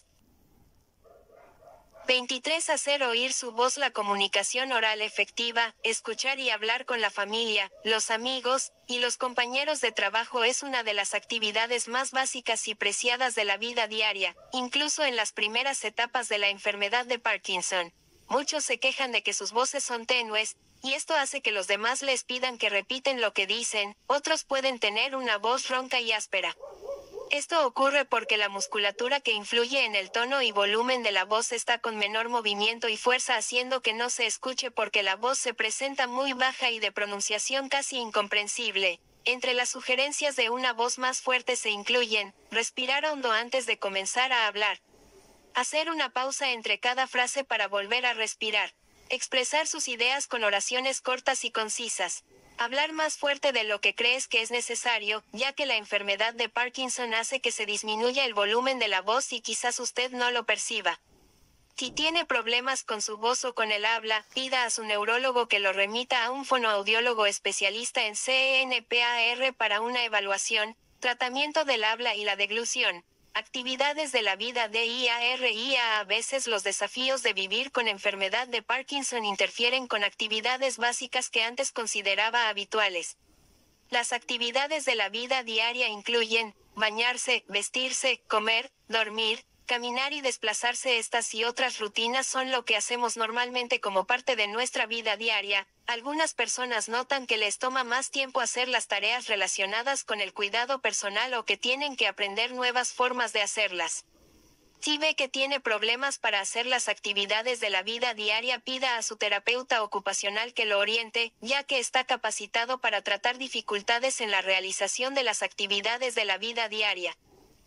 23. Hacer oír su voz. La comunicación oral efectiva, escuchar y hablar con la familia, los amigos y los compañeros de trabajo es una de las actividades más básicas y preciadas de la vida diaria, incluso en las primeras etapas de la enfermedad de Parkinson. Muchos se quejan de que sus voces son tenues, y esto hace que los demás les pidan que repiten lo que dicen. Otros pueden tener una voz ronca y áspera. Esto ocurre porque la musculatura que influye en el tono y volumen de la voz está con menor movimiento y fuerza, haciendo que no se escuche porque la voz se presenta muy baja y de pronunciación casi incomprensible. Entre las sugerencias de una voz más fuerte se incluyen: respirar hondo antes de comenzar a hablar, hacer una pausa entre cada frase para volver a respirar, expresar sus ideas con oraciones cortas y concisas, hablar más fuerte de lo que crees que es necesario, ya que la enfermedad de Parkinson hace que se disminuya el volumen de la voz y quizás usted no lo perciba. Si tiene problemas con su voz o con el habla, pida a su neurólogo que lo remita a un fonoaudiólogo especialista en CNPAR para una evaluación, tratamiento del habla y la deglución. Actividades de la vida diaria. A veces los desafíos de vivir con enfermedad de Parkinson interfieren con actividades básicas que antes consideraba habituales. Las actividades de la vida diaria incluyen bañarse, vestirse, comer, dormir, caminar y desplazarse. Estas y otras rutinas son lo que hacemos normalmente como parte de nuestra vida diaria. Algunas personas notan que les toma más tiempo hacer las tareas relacionadas con el cuidado personal o que tienen que aprender nuevas formas de hacerlas. Si ve que tiene problemas para hacer las actividades de la vida diaria, pida a su terapeuta ocupacional que lo oriente, ya que está capacitado para tratar dificultades en la realización de las actividades de la vida diaria.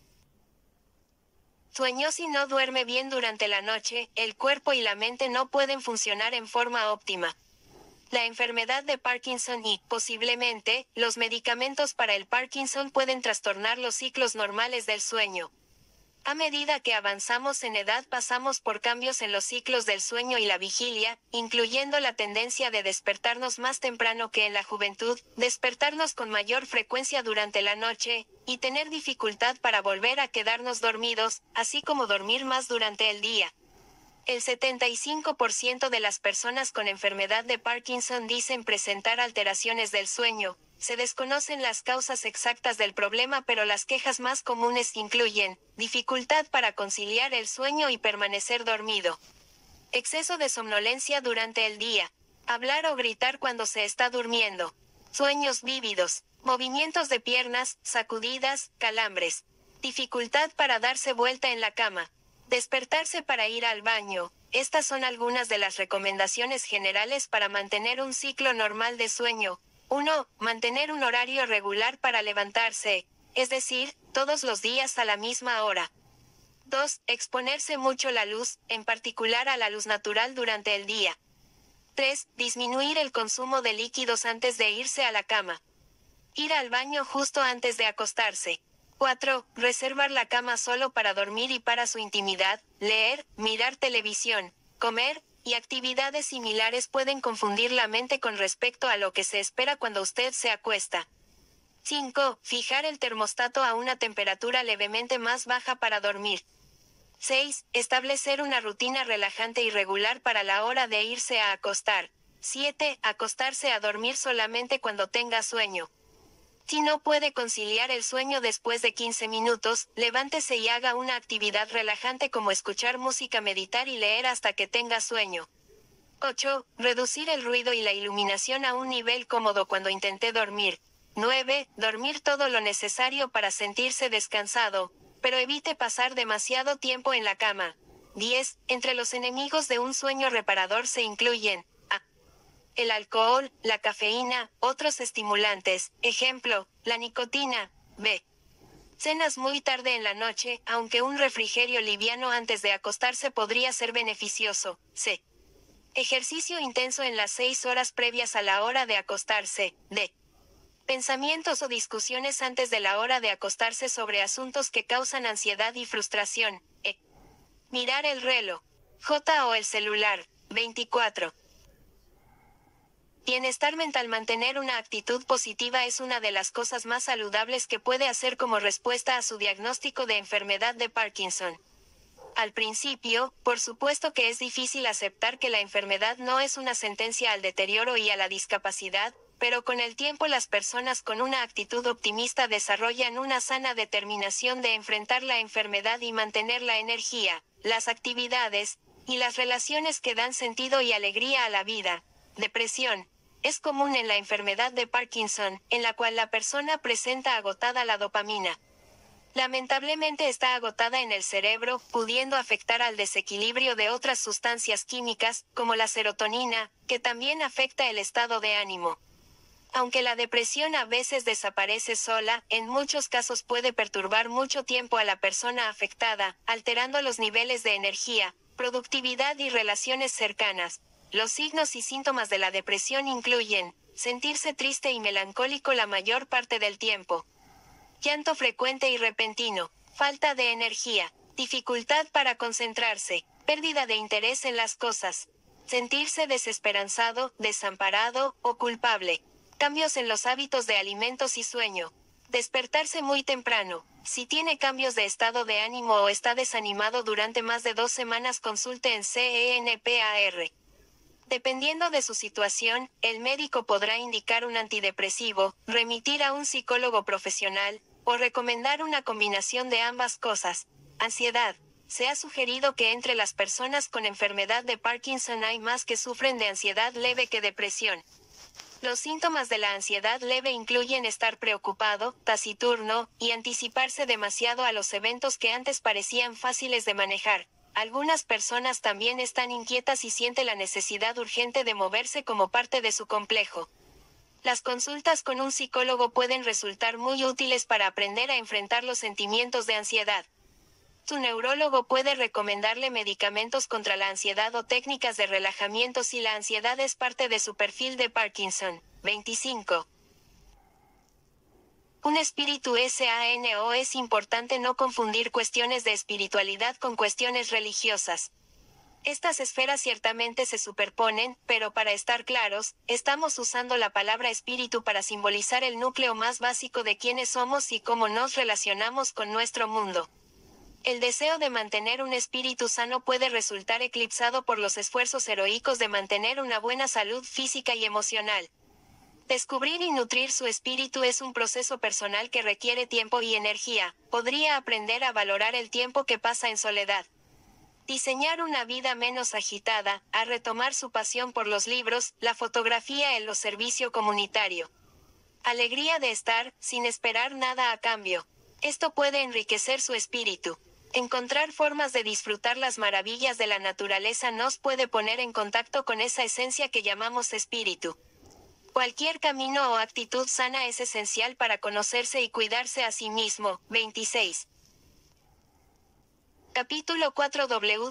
Sueño. Si no duerme bien durante la noche, el cuerpo y la mente no pueden funcionar en forma óptima. La enfermedad de Parkinson y, posiblemente, los medicamentos para el Parkinson pueden trastornar los ciclos normales del sueño. A medida que avanzamos en edad pasamos por cambios en los ciclos del sueño y la vigilia, incluyendo la tendencia de despertarnos más temprano que en la juventud, despertarnos con mayor frecuencia durante la noche, y tener dificultad para volver a quedarnos dormidos, así como dormir más durante el día. El 75% de las personas con enfermedad de Parkinson dicen presentar alteraciones del sueño. Se desconocen las causas exactas del problema, pero las quejas más comunes incluyen dificultad para conciliar el sueño y permanecer dormido, exceso de somnolencia durante el día, hablar o gritar cuando se está durmiendo, sueños vívidos, movimientos de piernas, sacudidas, calambres, dificultad para darse vuelta en la cama, despertarse para ir al baño. Estas son algunas de las recomendaciones generales para mantener un ciclo normal de sueño. 1. Mantener un horario regular para levantarse, es decir, todos los días a la misma hora. 2. Exponerse mucho la luz, en particular a la luz natural durante el día. 3. Disminuir el consumo de líquidos antes de irse a la cama. Ir al baño justo antes de acostarse. 4. Reservar la cama solo para dormir y para su intimidad. Leer, mirar televisión, comer, y actividades similares pueden confundir la mente con respecto a lo que se espera cuando usted se acuesta. 5. Fijar el termostato a una temperatura levemente más baja para dormir. 6. Establecer una rutina relajante y regular para la hora de irse a acostar. 7. Acostarse a dormir solamente cuando tenga sueño. Si no puede conciliar el sueño después de 15 minutos, levántese y haga una actividad relajante como escuchar música, meditar y leer hasta que tenga sueño. 8. Reducir el ruido y la iluminación a un nivel cómodo cuando intente dormir. 9. Dormir todo lo necesario para sentirse descansado, pero evite pasar demasiado tiempo en la cama. 10. Entre los enemigos de un sueño reparador se incluyen el alcohol, la cafeína, otros estimulantes, ejemplo, la nicotina. B. Cenas muy tarde en la noche, aunque un refrigerio liviano antes de acostarse podría ser beneficioso. C. Ejercicio intenso en las 6 horas previas a la hora de acostarse. D. Pensamientos o discusiones antes de la hora de acostarse sobre asuntos que causan ansiedad y frustración. E. Mirar el reloj. J. O el celular. 24. Bienestar mental. Mantener una actitud positiva es una de las cosas más saludables que puede hacer como respuesta a su diagnóstico de enfermedad de Parkinson. Al principio, por supuesto que es difícil aceptar que la enfermedad no es una sentencia al deterioro y a la discapacidad, pero con el tiempo las personas con una actitud optimista desarrollan una sana determinación de enfrentar la enfermedad y mantener la energía, las actividades, y las relaciones que dan sentido y alegría a la vida. Depresión. Es común en la enfermedad de Parkinson, en la cual la persona presenta agotada la dopamina. Lamentablemente está agotada en el cerebro, pudiendo afectar al desequilibrio de otras sustancias químicas, como la serotonina, que también afecta el estado de ánimo. Aunque la depresión a veces desaparece sola, en muchos casos puede perturbar mucho tiempo a la persona afectada, alterando los niveles de energía, productividad y relaciones cercanas. Los signos y síntomas de la depresión incluyen sentirse triste y melancólico la mayor parte del tiempo, llanto frecuente y repentino, falta de energía, dificultad para concentrarse, pérdida de interés en las cosas, sentirse desesperanzado, desamparado o culpable, cambios en los hábitos de alimentos y sueño, despertarse muy temprano. Si tiene cambios de estado de ánimo o está desanimado durante más de 2 semanas, consulte en CENPAR. Dependiendo de su situación, el médico podrá indicar un antidepresivo, remitir a un psicólogo profesional, o recomendar una combinación de ambas cosas. Ansiedad. Se ha sugerido que entre las personas con enfermedad de Parkinson hay más que sufren de ansiedad leve que depresión. Los síntomas de la ansiedad leve incluyen estar preocupado, taciturno, y anticiparse demasiado a los eventos que antes parecían fáciles de manejar. Algunas personas también están inquietas y sienten la necesidad urgente de moverse como parte de su complejo. Las consultas con un psicólogo pueden resultar muy útiles para aprender a enfrentar los sentimientos de ansiedad. Tu neurólogo puede recomendarle medicamentos contra la ansiedad o técnicas de relajamiento si la ansiedad es parte de su perfil de Parkinson. 25. Un espíritu sano. Es importante no confundir cuestiones de espiritualidad con cuestiones religiosas. Estas esferas ciertamente se superponen, pero para estar claros, estamos usando la palabra espíritu para simbolizar el núcleo más básico de quiénes somos y cómo nos relacionamos con nuestro mundo. El deseo de mantener un espíritu sano puede resultar eclipsado por los esfuerzos heroicos de mantener una buena salud física y emocional. Descubrir y nutrir su espíritu es un proceso personal que requiere tiempo y energía. Podría aprender a valorar el tiempo que pasa en soledad. Diseñar una vida menos agitada, a retomar su pasión por los libros, la fotografía y el servicio comunitario. Alegría de estar, sin esperar nada a cambio. Esto puede enriquecer su espíritu. Encontrar formas de disfrutar las maravillas de la naturaleza nos puede poner en contacto con esa esencia que llamamos espíritu. Cualquier camino o actitud sana es esencial para conocerse y cuidarse a sí mismo. 26. Capítulo 4.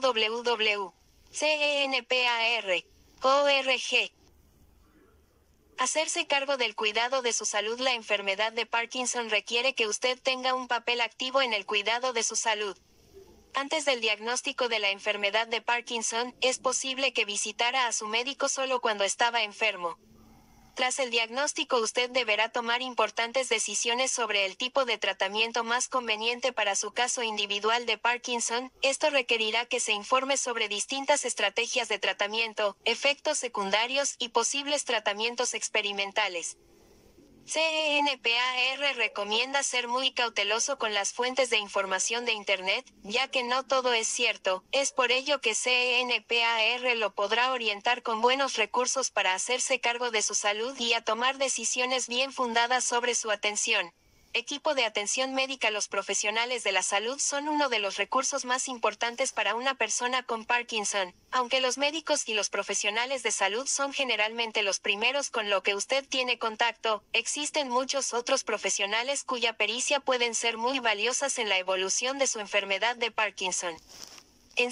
CENPAR.org. Hacerse cargo del cuidado de su salud. La enfermedad de Parkinson requiere que usted tenga un papel activo en el cuidado de su salud. Antes del diagnóstico de la enfermedad de Parkinson, es posible que visitara a su médico solo cuando estaba enfermo. Tras el diagnóstico, usted deberá tomar importantes decisiones sobre el tipo de tratamiento más conveniente para su caso individual de Parkinson. Esto requerirá que se informe sobre distintas estrategias de tratamiento, efectos secundarios y posibles tratamientos experimentales. CENPAR recomienda ser muy cauteloso con las fuentes de información de Internet, ya que no todo es cierto. Es por ello que CENPAR lo podrá orientar con buenos recursos para hacerse cargo de su salud y a tomar decisiones bien fundadas sobre su atención. Equipo de atención médica. Los profesionales de la salud son uno de los recursos más importantes para una persona con Parkinson. Aunque los médicos y los profesionales de salud son generalmente los primeros con lo que usted tiene contacto, existen muchos otros profesionales cuya pericia pueden ser muy valiosas en la evolución de su enfermedad de Parkinson. En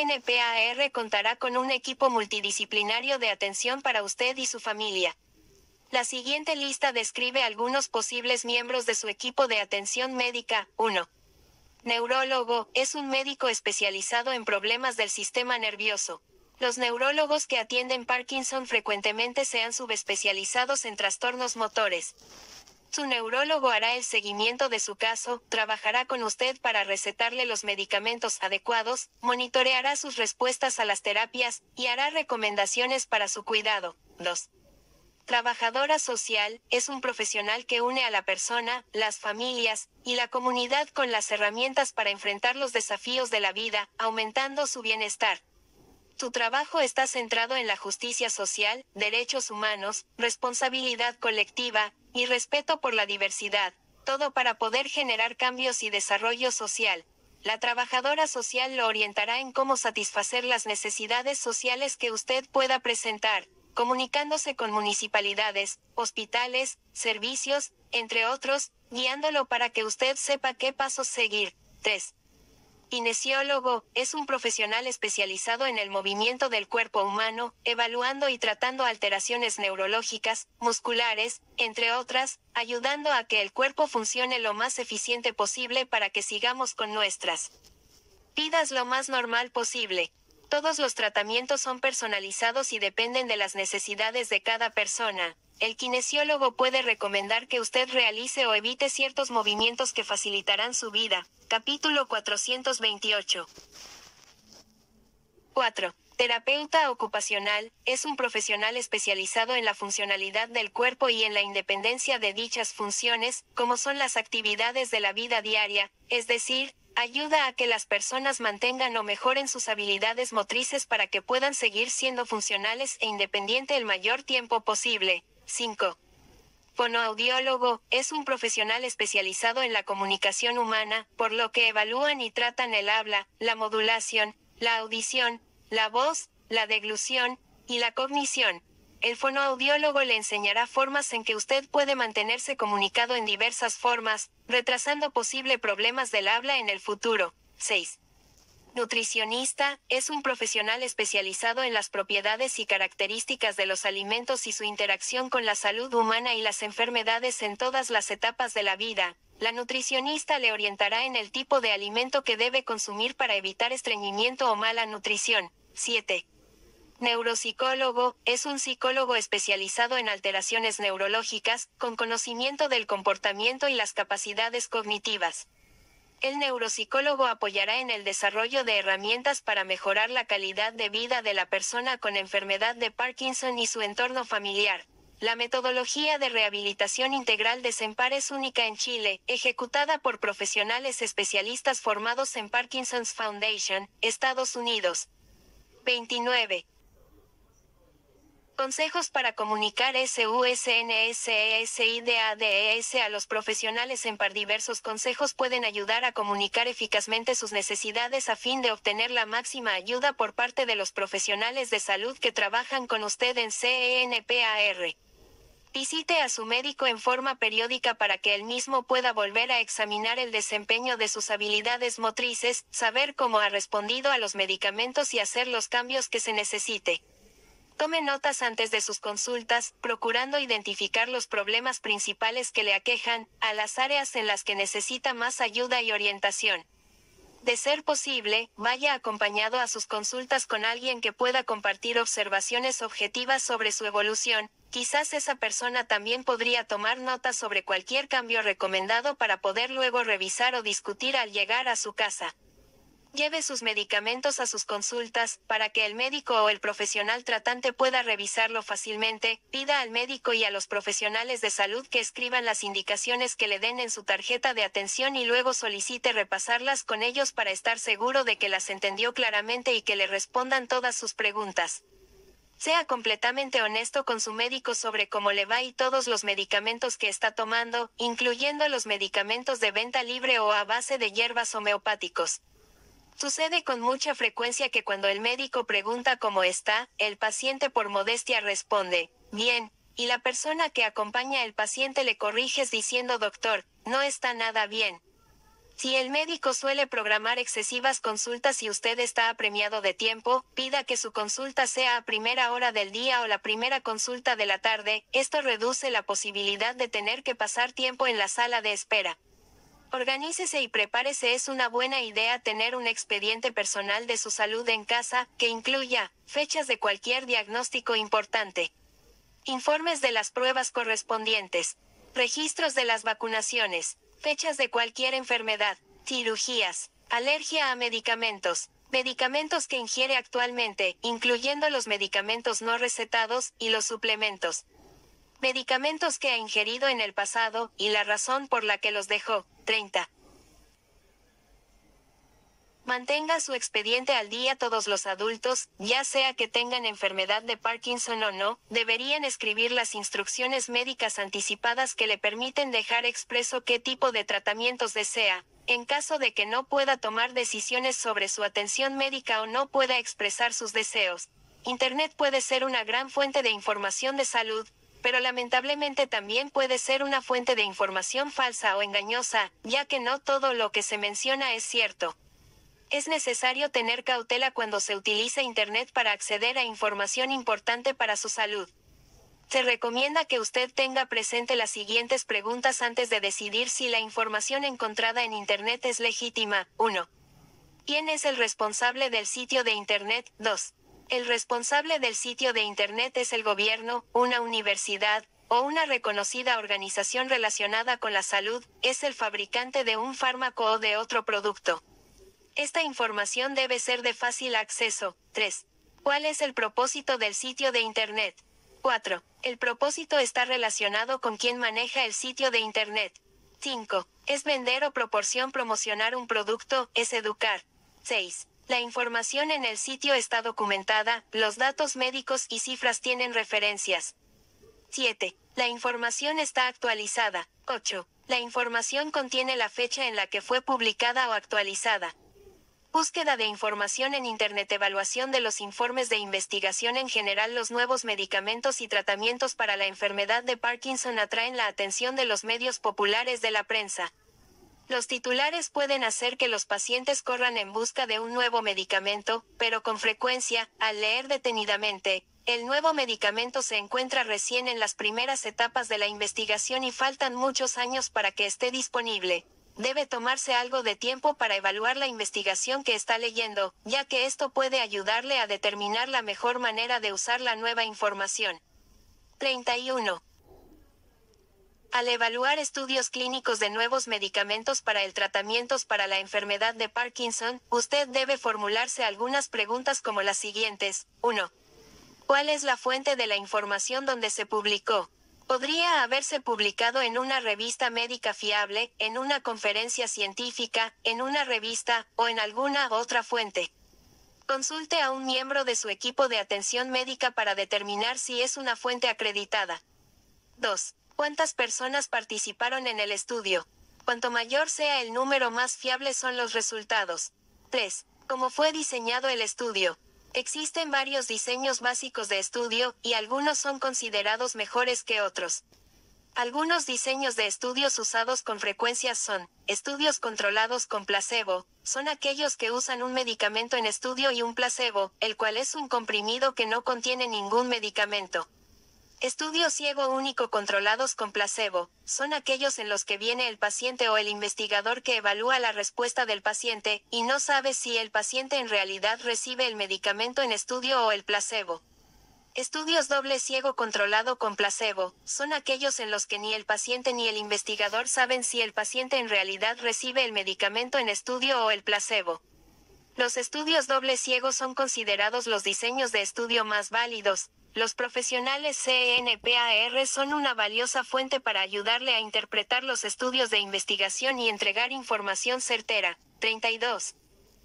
CENPAR contará con un equipo multidisciplinario de atención para usted y su familia. La siguiente lista describe algunos posibles miembros de su equipo de atención médica. 1. Neurólogo, es un médico especializado en problemas del sistema nervioso. Los neurólogos que atienden Parkinson frecuentemente se han subespecializados en trastornos motores. Su neurólogo hará el seguimiento de su caso, trabajará con usted para recetarle los medicamentos adecuados, monitoreará sus respuestas a las terapias, y hará recomendaciones para su cuidado. 2. Trabajadora social, es un profesional que une a la persona, las familias, y la comunidad con las herramientas para enfrentar los desafíos de la vida, aumentando su bienestar. Tu trabajo está centrado en la justicia social, derechos humanos, responsabilidad colectiva, y respeto por la diversidad, todo para poder generar cambios y desarrollo social. La trabajadora social lo orientará en cómo satisfacer las necesidades sociales que usted pueda presentar, comunicándose con municipalidades, hospitales, servicios, entre otros, guiándolo para que usted sepa qué pasos seguir. 3. Kinesiólogo, es un profesional especializado en el movimiento del cuerpo humano, evaluando y tratando alteraciones neurológicas, musculares, entre otras, ayudando a que el cuerpo funcione lo más eficiente posible para que sigamos con nuestras vidas lo más normal posible. Todos los tratamientos son personalizados y dependen de las necesidades de cada persona. El kinesiólogo puede recomendar que usted realice o evite ciertos movimientos que facilitarán su vida. Capítulo 428. 4. Terapeuta ocupacional, es un profesional especializado en la funcionalidad del cuerpo y en la independencia de dichas funciones, como son las actividades de la vida diaria, es decir, ayuda a que las personas mantengan o mejoren sus habilidades motrices para que puedan seguir siendo funcionales e independientes el mayor tiempo posible. 5. Fonoaudiólogo, es un profesional especializado en la comunicación humana, por lo que evalúan y tratan el habla, la modulación, la audición, la voz, la deglución, y la cognición. El fonoaudiólogo le enseñará formas en que usted puede mantenerse comunicado en diversas formas, retrasando posibles problemas del habla en el futuro. 6. Nutricionista, es un profesional especializado en las propiedades y características de los alimentos y su interacción con la salud humana y las enfermedades en todas las etapas de la vida. La nutricionista le orientará en el tipo de alimento que debe consumir para evitar estreñimiento o mala nutrición. 7. Neuropsicólogo, es un psicólogo especializado en alteraciones neurológicas, con conocimiento del comportamiento y las capacidades cognitivas. El neuropsicólogo apoyará en el desarrollo de herramientas para mejorar la calidad de vida de la persona con enfermedad de Parkinson y su entorno familiar. La metodología de rehabilitación integral de SEMPAR es única en Chile, ejecutada por profesionales especialistas formados en Parkinson's Foundation, Estados Unidos. 29. Consejos para comunicar SUSNSESIDADES a los profesionales en par. Diversos consejos pueden ayudar a comunicar eficazmente sus necesidades a fin de obtener la máxima ayuda por parte de los profesionales de salud que trabajan con usted en CENPAR. Visite a su médico en forma periódica para que él mismo pueda volver a examinar el desempeño de sus habilidades motrices, saber cómo ha respondido a los medicamentos y hacer los cambios que se necesite. Tome notas antes de sus consultas, procurando identificar los problemas principales que le aquejan, a las áreas en las que necesita más ayuda y orientación. De ser posible, vaya acompañado a sus consultas con alguien que pueda compartir observaciones objetivas sobre su evolución. Quizás esa persona también podría tomar notas sobre cualquier cambio recomendado para poder luego revisar o discutir al llegar a su casa. Lleve sus medicamentos a sus consultas, para que el médico o el profesional tratante pueda revisarlo fácilmente. Pida al médico y a los profesionales de salud que escriban las indicaciones que le den en su tarjeta de atención y luego solicite repasarlas con ellos para estar seguro de que las entendió claramente y que le respondan todas sus preguntas. Sea completamente honesto con su médico sobre cómo le va y todos los medicamentos que está tomando, incluyendo los medicamentos de venta libre o a base de hierbas homeopáticos. Sucede con mucha frecuencia que cuando el médico pregunta cómo está, el paciente por modestia responde, bien, y la persona que acompaña al paciente le corrige diciendo doctor, no está nada bien. Si el médico suele programar excesivas consultas y usted está apremiado de tiempo, pida que su consulta sea a primera hora del día o la primera consulta de la tarde, esto reduce la posibilidad de tener que pasar tiempo en la sala de espera. Organícese y prepárese. Es una buena idea tener un expediente personal de su salud en casa, que incluya fechas de cualquier diagnóstico importante, informes de las pruebas correspondientes, registros de las vacunaciones, fechas de cualquier enfermedad, cirugías, alergia a medicamentos, medicamentos que ingiere actualmente, incluyendo los medicamentos no recetados, y los suplementos, medicamentos que ha ingerido en el pasado, y la razón por la que los dejó. 30. Mantenga su expediente al día. Todos los adultos, ya sea que tengan enfermedad de Parkinson o no, deberían escribir las instrucciones médicas anticipadas que le permiten dejar expreso qué tipo de tratamientos desea. En caso de que no pueda tomar decisiones sobre su atención médica o no pueda expresar sus deseos, Internet puede ser una gran fuente de información de salud, pero lamentablemente también puede ser una fuente de información falsa o engañosa, ya que no todo lo que se menciona es cierto. Es necesario tener cautela cuando se utiliza Internet para acceder a información importante para su salud. Se recomienda que usted tenga presente las siguientes preguntas antes de decidir si la información encontrada en Internet es legítima. 1. ¿Quién es el responsable del sitio de Internet? 2. El responsable del sitio de Internet es el gobierno, una universidad, o una reconocida organización relacionada con la salud, es el fabricante de un fármaco o de otro producto. Esta información debe ser de fácil acceso. 3. ¿Cuál es el propósito del sitio de Internet? 4. El propósito está relacionado con quien maneja el sitio de Internet. 5. ¿Es vender o promocionar un producto? ¿Es educar? 6. La información en el sitio está documentada, los datos médicos y cifras tienen referencias. 7. La información está actualizada. 8. La información contiene la fecha en la que fue publicada o actualizada. Búsqueda de información en Internet. Evaluación de los informes de investigación en general. Los nuevos medicamentos y tratamientos para la enfermedad de Parkinson atraen la atención de los medios populares de la prensa. Los titulares pueden hacer que los pacientes corran en busca de un nuevo medicamento, pero con frecuencia, al leer detenidamente, el nuevo medicamento se encuentra recién en las primeras etapas de la investigación y faltan muchos años para que esté disponible. Debe tomarse algo de tiempo para evaluar la investigación que está leyendo, ya que esto puede ayudarle a determinar la mejor manera de usar la nueva información. 31. Al evaluar estudios clínicos de nuevos medicamentos para el tratamiento para la enfermedad de Parkinson, usted debe formularse algunas preguntas como las siguientes. 1. ¿Cuál es la fuente de la información donde se publicó? Podría haberse publicado en una revista médica fiable, en una conferencia científica, en una revista, o en alguna otra fuente. Consulte a un miembro de su equipo de atención médica para determinar si es una fuente acreditada. 2. ¿Cuántas personas participaron en el estudio? Cuanto mayor sea el número, más fiables son los resultados. 3. ¿Cómo fue diseñado el estudio? Existen varios diseños básicos de estudio, y algunos son considerados mejores que otros. Algunos diseños de estudios usados con frecuencia son estudios controlados con placebo, son aquellos que usan un medicamento en estudio y un placebo, el cual es un comprimido que no contiene ningún medicamento. Estudios ciego único controlados con placebo, son aquellos en los que viene el paciente o el investigador que evalúa la respuesta del paciente, y no sabe si el paciente en realidad recibe el medicamento en estudio o el placebo. Estudios doble ciego controlado con placebo, son aquellos en los que ni el paciente ni el investigador saben si el paciente en realidad recibe el medicamento en estudio o el placebo. Los estudios doble ciego son considerados los diseños de estudio más válidos. Los profesionales CNPAR son una valiosa fuente para ayudarle a interpretar los estudios de investigación y entregar información certera. 32.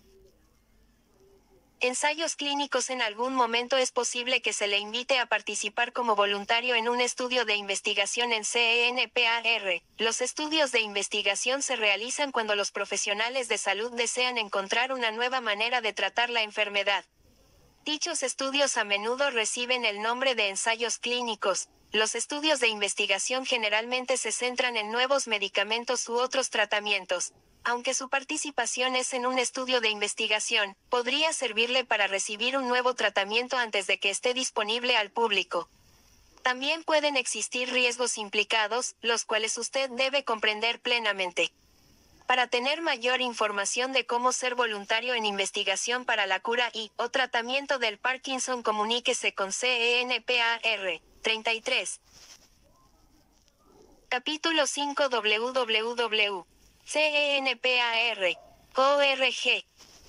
Ensayos clínicos. En algún momento es posible que se le invite a participar como voluntario en un estudio de investigación en CNPAR. Los estudios de investigación se realizan cuando los profesionales de salud desean encontrar una nueva manera de tratar la enfermedad. Dichos estudios a menudo reciben el nombre de ensayos clínicos. Los estudios de investigación generalmente se centran en nuevos medicamentos u otros tratamientos. Aunque su participación es en un estudio de investigación, podría servirle para recibir un nuevo tratamiento antes de que esté disponible al público. También pueden existir riesgos implicados, los cuales usted debe comprender plenamente. Para tener mayor información de cómo ser voluntario en investigación para la cura y/o tratamiento del Parkinson, comuníquese con CNPAR. 33. Capítulo 5. www.CNPAR.org.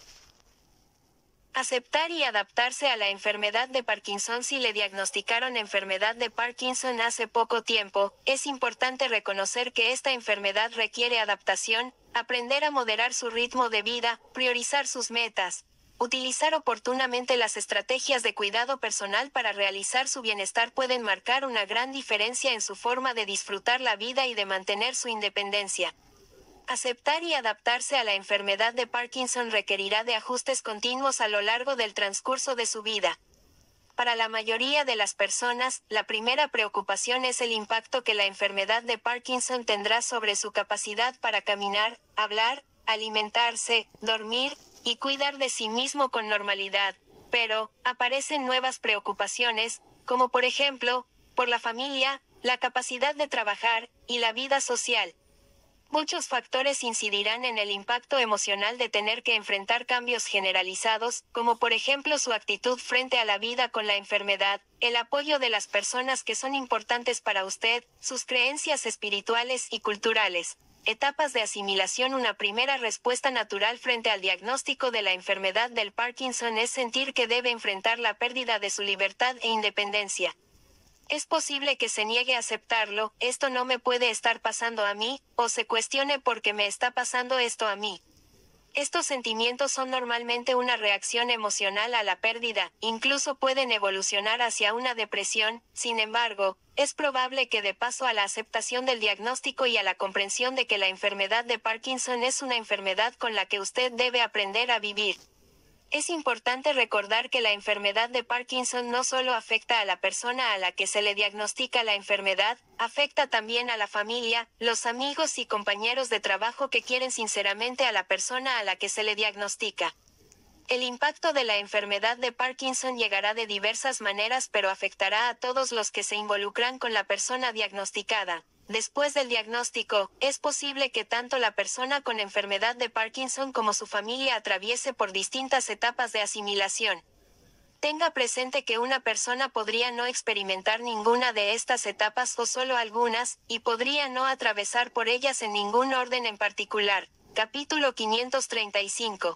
Aceptar y adaptarse a la enfermedad de Parkinson. Si le diagnosticaron enfermedad de Parkinson hace poco tiempo, es importante reconocer que esta enfermedad requiere adaptación, aprender a moderar su ritmo de vida, priorizar sus metas, utilizar oportunamente las estrategias de cuidado personal para realizar su bienestar pueden marcar una gran diferencia en su forma de disfrutar la vida y de mantener su independencia. Aceptar y adaptarse a la enfermedad de Parkinson requerirá de ajustes continuos a lo largo del transcurso de su vida. Para la mayoría de las personas, la primera preocupación es el impacto que la enfermedad de Parkinson tendrá sobre su capacidad para caminar, hablar, alimentarse, dormir, y cuidar de sí mismo con normalidad. Pero, aparecen nuevas preocupaciones, como por ejemplo, por la familia, la capacidad de trabajar, y la vida social. Muchos factores incidirán en el impacto emocional de tener que enfrentar cambios generalizados, como por ejemplo su actitud frente a la vida con la enfermedad, el apoyo de las personas que son importantes para usted, sus creencias espirituales y culturales. Etapas de asimilación. Una primera respuesta natural frente al diagnóstico de la enfermedad del Parkinson es sentir que debe enfrentar la pérdida de su libertad e independencia. Es posible que se niegue a aceptarlo, esto no me puede estar pasando a mí, o se cuestione por qué me está pasando esto a mí. Estos sentimientos son normalmente una reacción emocional a la pérdida, incluso pueden evolucionar hacia una depresión. Sin embargo, es probable que dé paso a la aceptación del diagnóstico y a la comprensión de que la enfermedad de Parkinson es una enfermedad con la que usted debe aprender a vivir. Es importante recordar que la enfermedad de Parkinson no solo afecta a la persona a la que se le diagnostica la enfermedad, afecta también a la familia, los amigos y compañeros de trabajo que quieren sinceramente a la persona a la que se le diagnostica. El impacto de la enfermedad de Parkinson llegará de diversas maneras, pero afectará a todos los que se involucran con la persona diagnosticada. Después del diagnóstico, es posible que tanto la persona con enfermedad de Parkinson como su familia atraviese por distintas etapas de asimilación. Tenga presente que una persona podría no experimentar ninguna de estas etapas o solo algunas, y podría no atravesar por ellas en ningún orden en particular. Capítulo 535.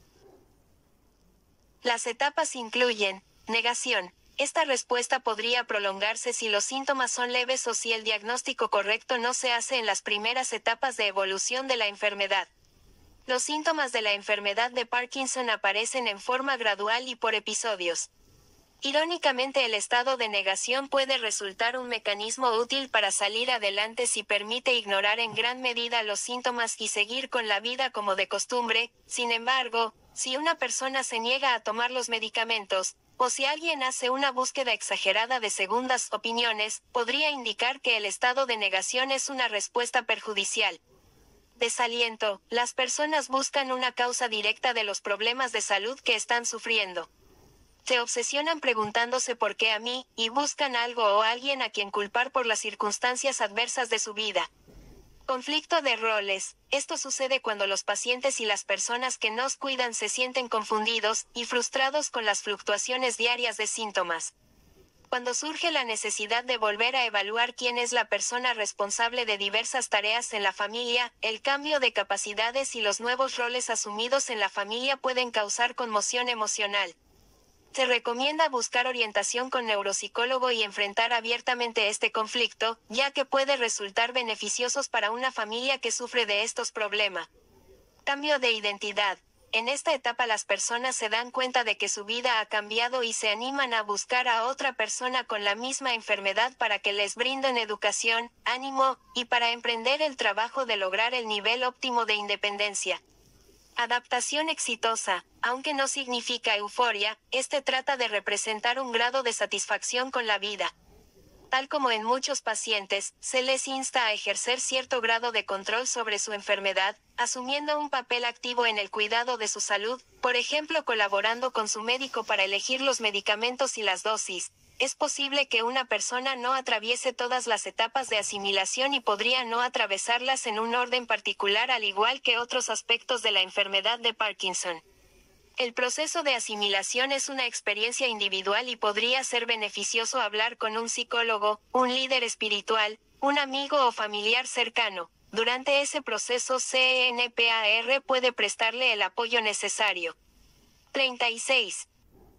Las etapas incluyen: negación. Esta respuesta podría prolongarse si los síntomas son leves o si el diagnóstico correcto no se hace en las primeras etapas de evolución de la enfermedad. Los síntomas de la enfermedad de Parkinson aparecen en forma gradual y por episodios. Irónicamente, el estado de negación puede resultar un mecanismo útil para salir adelante si permite ignorar en gran medida los síntomas y seguir con la vida como de costumbre. Sin embargo, si una persona se niega a tomar los medicamentos, o si alguien hace una búsqueda exagerada de segundas opiniones, podría indicar que el estado de negación es una respuesta perjudicial. Desaliento. Las personas buscan una causa directa de los problemas de salud que están sufriendo. Se obsesionan preguntándose por qué a mí, y buscan algo o alguien a quien culpar por las circunstancias adversas de su vida. Conflicto de roles. Esto sucede cuando los pacientes y las personas que nos cuidan se sienten confundidos y frustrados con las fluctuaciones diarias de síntomas. Cuando surge la necesidad de volver a evaluar quién es la persona responsable de diversas tareas en la familia, el cambio de capacidades y los nuevos roles asumidos en la familia pueden causar conmoción emocional. Se recomienda buscar orientación con neuropsicólogo y enfrentar abiertamente este conflicto, ya que puede resultar beneficiosos para una familia que sufre de estos problemas. Cambio de identidad. En esta etapa las personas se dan cuenta de que su vida ha cambiado y se animan a buscar a otra persona con la misma enfermedad para que les brinden educación, ánimo, y para emprender el trabajo de lograr el nivel óptimo de independencia. Adaptación exitosa. Aunque no significa euforia, este trata de representar un grado de satisfacción con la vida. Tal como en muchos pacientes, se les insta a ejercer cierto grado de control sobre su enfermedad, asumiendo un papel activo en el cuidado de su salud, por ejemplo colaborando con su médico para elegir los medicamentos y las dosis. Es posible que una persona no atraviese todas las etapas de asimilación y podría no atravesarlas en un orden particular, al igual que otros aspectos de la enfermedad de Parkinson. El proceso de asimilación es una experiencia individual y podría ser beneficioso hablar con un psicólogo, un líder espiritual, un amigo o familiar cercano. Durante ese proceso, CNPAR puede prestarle el apoyo necesario. 36.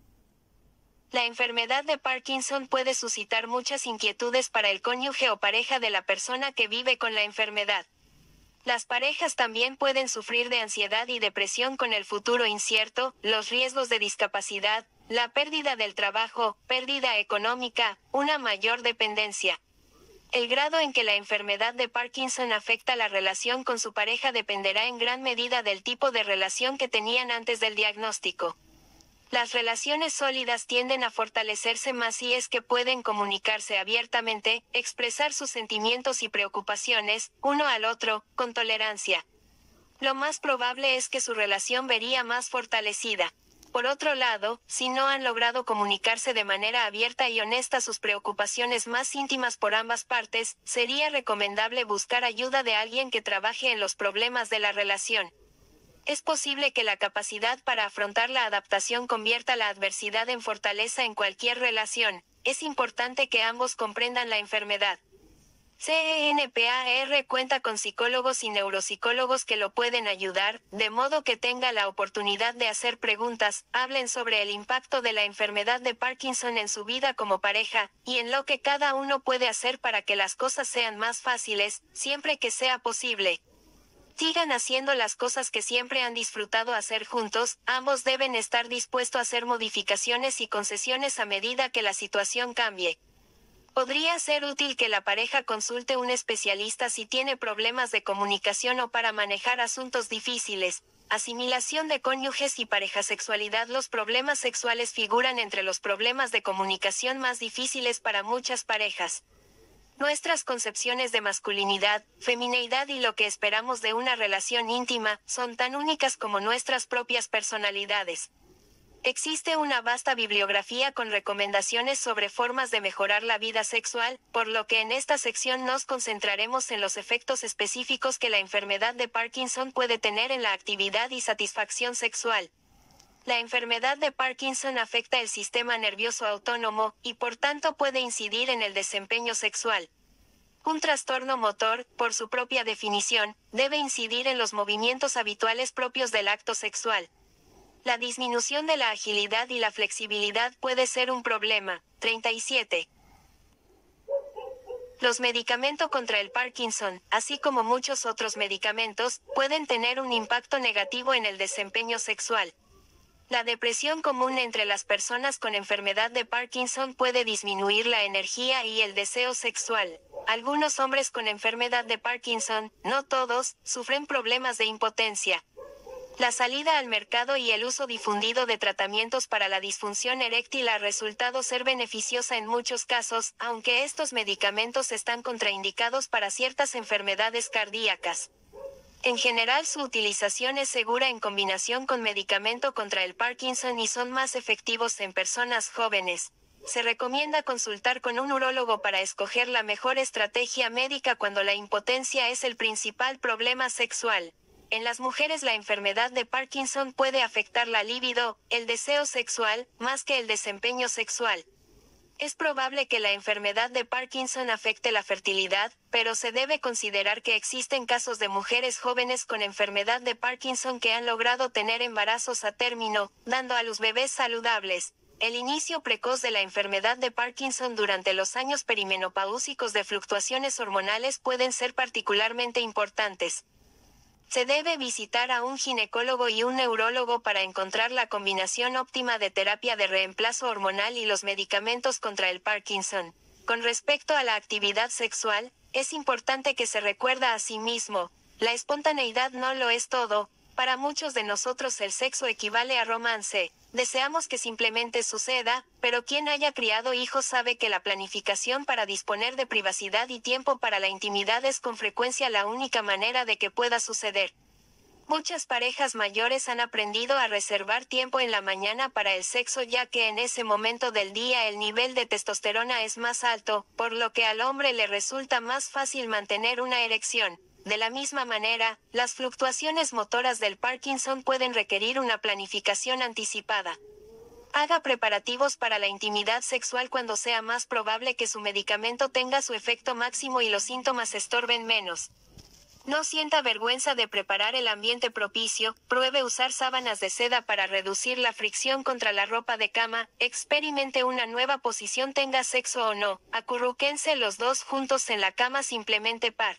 La enfermedad de Parkinson puede suscitar muchas inquietudes para el cónyuge o pareja de la persona que vive con la enfermedad. Las parejas también pueden sufrir de ansiedad y depresión con el futuro incierto, los riesgos de discapacidad, la pérdida del trabajo, pérdida económica, una mayor dependencia. El grado en que la enfermedad de Parkinson afecta la relación con su pareja dependerá en gran medida del tipo de relación que tenían antes del diagnóstico. Las relaciones sólidas tienden a fortalecerse más si es que pueden comunicarse abiertamente, expresar sus sentimientos y preocupaciones, uno al otro, con tolerancia. Lo más probable es que su relación vería más fortalecida. Por otro lado, si no han logrado comunicarse de manera abierta y honesta sus preocupaciones más íntimas por ambas partes, sería recomendable buscar ayuda de alguien que trabaje en los problemas de la relación. Es posible que la capacidad para afrontar la adaptación convierta la adversidad en fortaleza en cualquier relación. Es importante que ambos comprendan la enfermedad. CENPAR cuenta con psicólogos y neuropsicólogos que lo pueden ayudar, de modo que tenga la oportunidad de hacer preguntas, hablen sobre el impacto de la enfermedad de Parkinson en su vida como pareja, y en lo que cada uno puede hacer para que las cosas sean más fáciles, siempre que sea posible. Sigan haciendo las cosas que siempre han disfrutado hacer juntos, ambos deben estar dispuestos a hacer modificaciones y concesiones a medida que la situación cambie. Podría ser útil que la pareja consulte un especialista si tiene problemas de comunicación o para manejar asuntos difíciles. Asimilación de cónyuges y parejasexualidad. Los problemas sexuales figuran entre los problemas de comunicación más difíciles para muchas parejas. Nuestras concepciones de masculinidad, femineidad y lo que esperamos de una relación íntima son tan únicas como nuestras propias personalidades. Existe una vasta bibliografía con recomendaciones sobre formas de mejorar la vida sexual, por lo que en esta sección nos concentraremos en los efectos específicos que la enfermedad de Parkinson puede tener en la actividad y satisfacción sexual. La enfermedad de Parkinson afecta el sistema nervioso autónomo, y por tanto puede incidir en el desempeño sexual. Un trastorno motor, por su propia definición, debe incidir en los movimientos habituales propios del acto sexual. La disminución de la agilidad y la flexibilidad puede ser un problema. 37. Los medicamentos contra el Parkinson, así como muchos otros medicamentos, pueden tener un impacto negativo en el desempeño sexual. La depresión común entre las personas con enfermedad de Parkinson puede disminuir la energía y el deseo sexual. Algunos hombres con enfermedad de Parkinson, no todos, sufren problemas de impotencia. La salida al mercado y el uso difundido de tratamientos para la disfunción eréctil ha resultado ser beneficiosa en muchos casos, aunque estos medicamentos están contraindicados para ciertas enfermedades cardíacas. En general, su utilización es segura en combinación con medicamento contra el Parkinson y son más efectivos en personas jóvenes. Se recomienda consultar con un urólogo para escoger la mejor estrategia médica cuando la impotencia es el principal problema sexual. En las mujeres la enfermedad de Parkinson puede afectar la libido, el deseo sexual, más que el desempeño sexual. Es probable que la enfermedad de Parkinson afecte la fertilidad, pero se debe considerar que existen casos de mujeres jóvenes con enfermedad de Parkinson que han logrado tener embarazos a término, dando a luz bebés saludables. El inicio precoz de la enfermedad de Parkinson durante los años perimenopáusicos de fluctuaciones hormonales pueden ser particularmente importantes. Se debe visitar a un ginecólogo y un neurólogo para encontrar la combinación óptima de terapia de reemplazo hormonal y los medicamentos contra el Parkinson. Con respecto a la actividad sexual, es importante que se recuerda a sí mismo, la espontaneidad no lo es todo. Para muchos de nosotros el sexo equivale a romance. Deseamos que simplemente suceda, pero quien haya criado hijos sabe que la planificación para disponer de privacidad y tiempo para la intimidad es con frecuencia la única manera de que pueda suceder. Muchas parejas mayores han aprendido a reservar tiempo en la mañana para el sexo ya que en ese momento del día el nivel de testosterona es más alto, por lo que al hombre le resulta más fácil mantener una erección. De la misma manera, las fluctuaciones motoras del Parkinson pueden requerir una planificación anticipada. Haga preparativos para la intimidad sexual cuando sea más probable que su medicamento tenga su efecto máximo y los síntomas estorben menos. No sienta vergüenza de preparar el ambiente propicio, pruebe usar sábanas de seda para reducir la fricción contra la ropa de cama, experimente una nueva posición tenga sexo o no, acurrúquense los dos juntos en la cama simplemente par.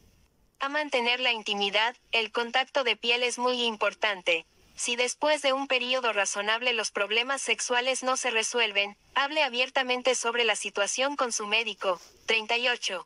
A mantener la intimidad, el contacto de piel es muy importante. Si después de un periodo razonable los problemas sexuales no se resuelven, hable abiertamente sobre la situación con su médico. 38.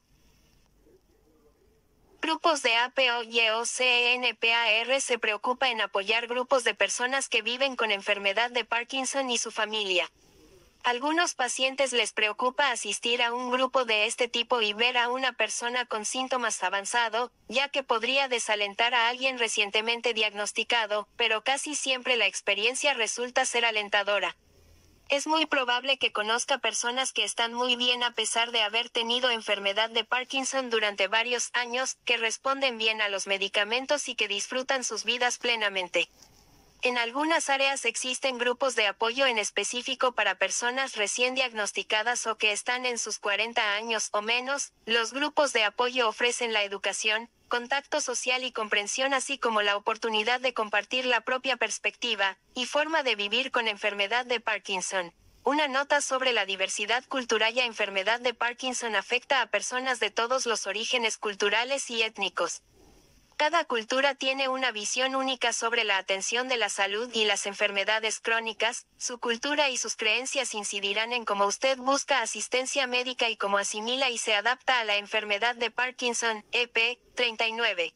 Grupos de APOYOCENPAR se preocupa en apoyar grupos de personas que viven con enfermedad de Parkinson y su familia. Algunos pacientes les preocupa asistir a un grupo de este tipo y ver a una persona con síntomas avanzados, ya que podría desalentar a alguien recientemente diagnosticado, pero casi siempre la experiencia resulta ser alentadora. Es muy probable que conozca personas que están muy bien a pesar de haber tenido enfermedad de Parkinson durante varios años, que responden bien a los medicamentos y que disfrutan sus vidas plenamente. En algunas áreas existen grupos de apoyo en específico para personas recién diagnosticadas o que están en sus 40 años o menos. Los grupos de apoyo ofrecen la educación, contacto social y comprensión, así como la oportunidad de compartir la propia perspectiva y forma de vivir con enfermedad de Parkinson. Una nota sobre la diversidad cultural. La enfermedad de Parkinson afecta a personas de todos los orígenes culturales y étnicos. Cada cultura tiene una visión única sobre la atención de la salud y las enfermedades crónicas. Su cultura y sus creencias incidirán en cómo usted busca asistencia médica y cómo asimila y se adapta a la enfermedad de Parkinson, EP 39.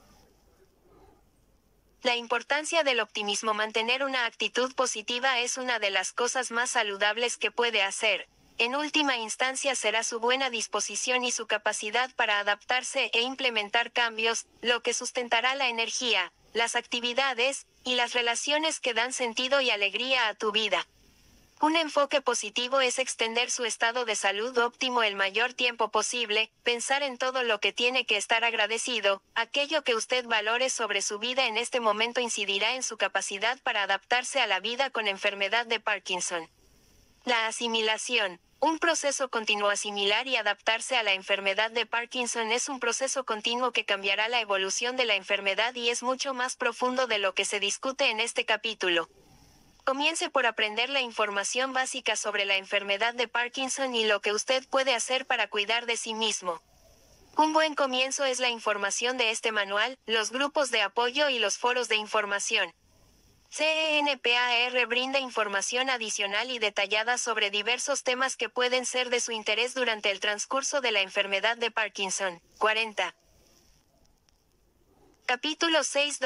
La importancia del optimismo. Mantener una actitud positiva es una de las cosas más saludables que puede hacer. En última instancia será su buena disposición y su capacidad para adaptarse e implementar cambios, lo que sustentará la energía, las actividades, y las relaciones que dan sentido y alegría a tu vida. Un enfoque positivo es extender su estado de salud óptimo el mayor tiempo posible, pensar en todo lo que tiene que estar agradecido. Aquello que usted valore sobre su vida en este momento incidirá en su capacidad para adaptarse a la vida con enfermedad de Parkinson. La asimilación. Un proceso continuo. Asimilar y adaptarse a la enfermedad de Parkinson es un proceso continuo que cambiará la evolución de la enfermedad y es mucho más profundo de lo que se discute en este capítulo. Comience por aprender la información básica sobre la enfermedad de Parkinson y lo que usted puede hacer para cuidar de sí mismo. Un buen comienzo es la información de este manual, los grupos de apoyo y los foros de información. CENPAR brinda información adicional y detallada sobre diversos temas que pueden ser de su interés durante el transcurso de la enfermedad de Parkinson. 40. Capítulo 6.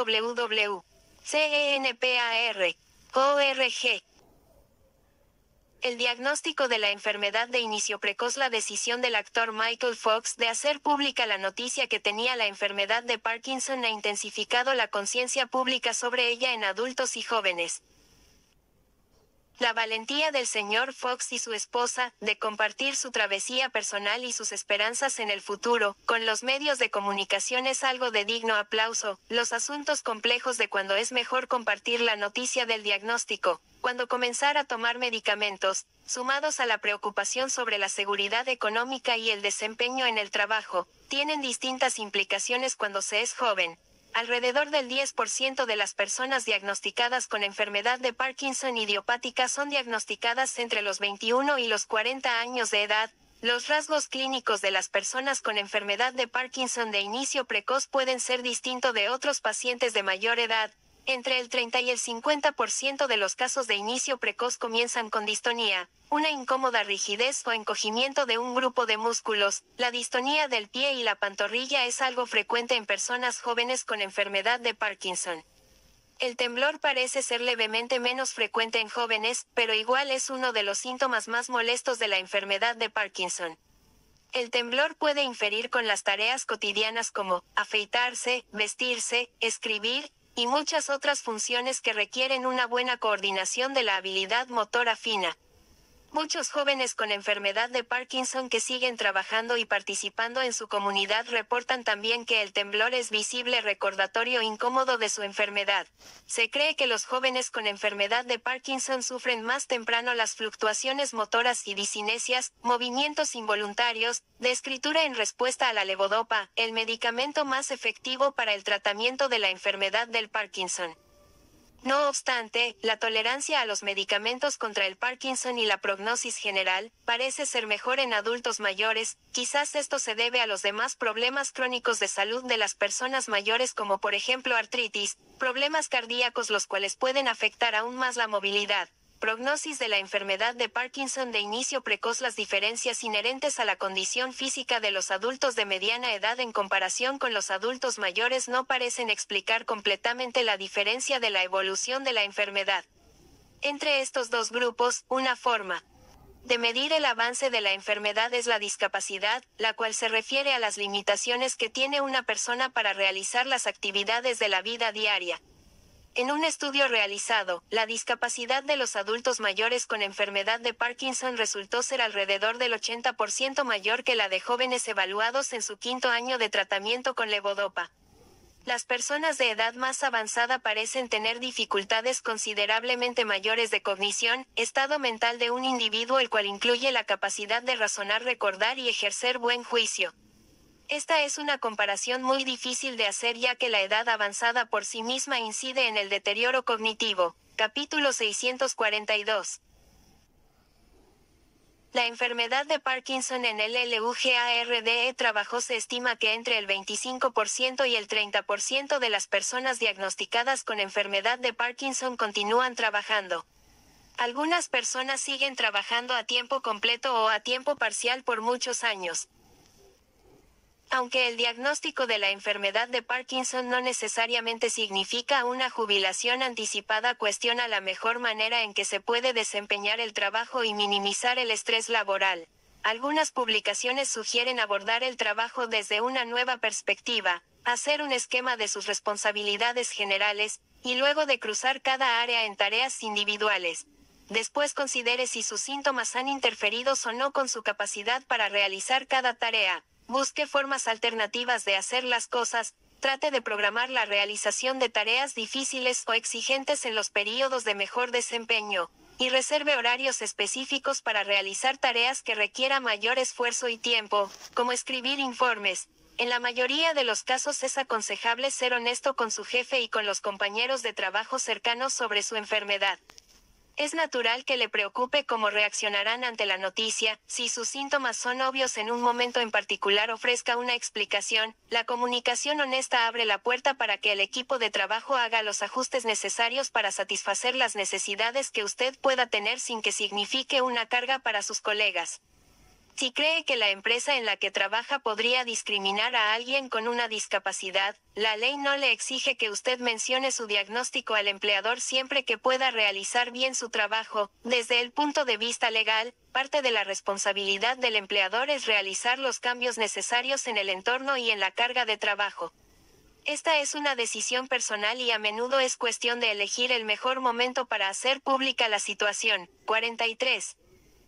www.cenpar.org. El diagnóstico de la enfermedad de inicio precoz. La decisión del actor Michael Fox de hacer pública la noticia que tenía la enfermedad de Parkinson ha intensificado la conciencia pública sobre ella en adultos y jóvenes. La valentía del señor Fox y su esposa, de compartir su travesía personal y sus esperanzas en el futuro, con los medios de comunicación es algo de digno aplauso. Los asuntos complejos de cuando es mejor compartir la noticia del diagnóstico, cuando comenzar a tomar medicamentos, sumados a la preocupación sobre la seguridad económica y el desempeño en el trabajo, tienen distintas implicaciones cuando se es joven. Alrededor del 10% de las personas diagnosticadas con enfermedad de Parkinson idiopática son diagnosticadas entre los 21 y los 40 años de edad. Los rasgos clínicos de las personas con enfermedad de Parkinson de inicio precoz pueden ser distintos de otros pacientes de mayor edad. Entre el 30 y el 50% de los casos de inicio precoz comienzan con distonía, una incómoda rigidez o encogimiento de un grupo de músculos. La distonía del pie y la pantorrilla es algo frecuente en personas jóvenes con enfermedad de Parkinson. El temblor parece ser levemente menos frecuente en jóvenes, pero igual es uno de los síntomas más molestos de la enfermedad de Parkinson. El temblor puede inferir con las tareas cotidianas como afeitarse, vestirse, escribir, y muchas otras funciones que requieren una buena coordinación de la habilidad motora fina. Muchos jóvenes con enfermedad de Parkinson que siguen trabajando y participando en su comunidad reportan también que el temblor es visible recordatorio incómodo de su enfermedad. Se cree que los jóvenes con enfermedad de Parkinson sufren más temprano las fluctuaciones motoras y disinesias, movimientos involuntarios, de escritura en respuesta a la levodopa, el medicamento más efectivo para el tratamiento de la enfermedad del Parkinson. No obstante, la tolerancia a los medicamentos contra el Parkinson y la prognosis general parece ser mejor en adultos mayores. Quizás esto se debe a los demás problemas crónicos de salud de las personas mayores, como por ejemplo artritis, problemas cardíacos, los cuales pueden afectar aún más la movilidad. Prognosis de la enfermedad de Parkinson de inicio precoz. Las diferencias inherentes a la condición física de los adultos de mediana edad en comparación con los adultos mayores no parecen explicar completamente la diferencia de la evolución de la enfermedad. Entre estos dos grupos, una forma de medir el avance de la enfermedad es la discapacidad, la cual se refiere a las limitaciones que tiene una persona para realizar las actividades de la vida diaria. En un estudio realizado, la discapacidad de los adultos mayores con enfermedad de Parkinson resultó ser alrededor del 80% mayor que la de jóvenes evaluados en su quinto año de tratamiento con levodopa. Las personas de edad más avanzada parecen tener dificultades considerablemente mayores de cognición, estado mental de un individuo el cual incluye la capacidad de razonar, recordar y ejercer buen juicio. Esta es una comparación muy difícil de hacer ya que la edad avanzada por sí misma incide en el deterioro cognitivo. Capítulo 642. La enfermedad de Parkinson en el LUGARDE trabajo se estima que entre el 25% y el 30% de las personas diagnosticadas con enfermedad de Parkinson continúan trabajando. Algunas personas siguen trabajando a tiempo completo o a tiempo parcial por muchos años. Aunque el diagnóstico de la enfermedad de Parkinson no necesariamente significa una jubilación anticipada, cuestiona la mejor manera en que se puede desempeñar el trabajo y minimizar el estrés laboral. Algunas publicaciones sugieren abordar el trabajo desde una nueva perspectiva, hacer un esquema de sus responsabilidades generales, y luego de cruzar cada área en tareas individuales. Después considere si sus síntomas han interferido o no con su capacidad para realizar cada tarea. Busque formas alternativas de hacer las cosas, trate de programar la realización de tareas difíciles o exigentes en los periodos de mejor desempeño, y reserve horarios específicos para realizar tareas que requieran mayor esfuerzo y tiempo, como escribir informes. En la mayoría de los casos es aconsejable ser honesto con su jefe y con los compañeros de trabajo cercanos sobre su enfermedad. Es natural que le preocupe cómo reaccionarán ante la noticia. Si sus síntomas son obvios en un momento en particular, ofrezca una explicación. La comunicación honesta abre la puerta para que el equipo de trabajo haga los ajustes necesarios para satisfacer las necesidades que usted pueda tener sin que signifique una carga para sus colegas. Si cree que la empresa en la que trabaja podría discriminar a alguien con una discapacidad, la ley no le exige que usted mencione su diagnóstico al empleador siempre que pueda realizar bien su trabajo. Desde el punto de vista legal, parte de la responsabilidad del empleador es realizar los cambios necesarios en el entorno y en la carga de trabajo. Esta es una decisión personal y a menudo es cuestión de elegir el mejor momento para hacer pública la situación. 43.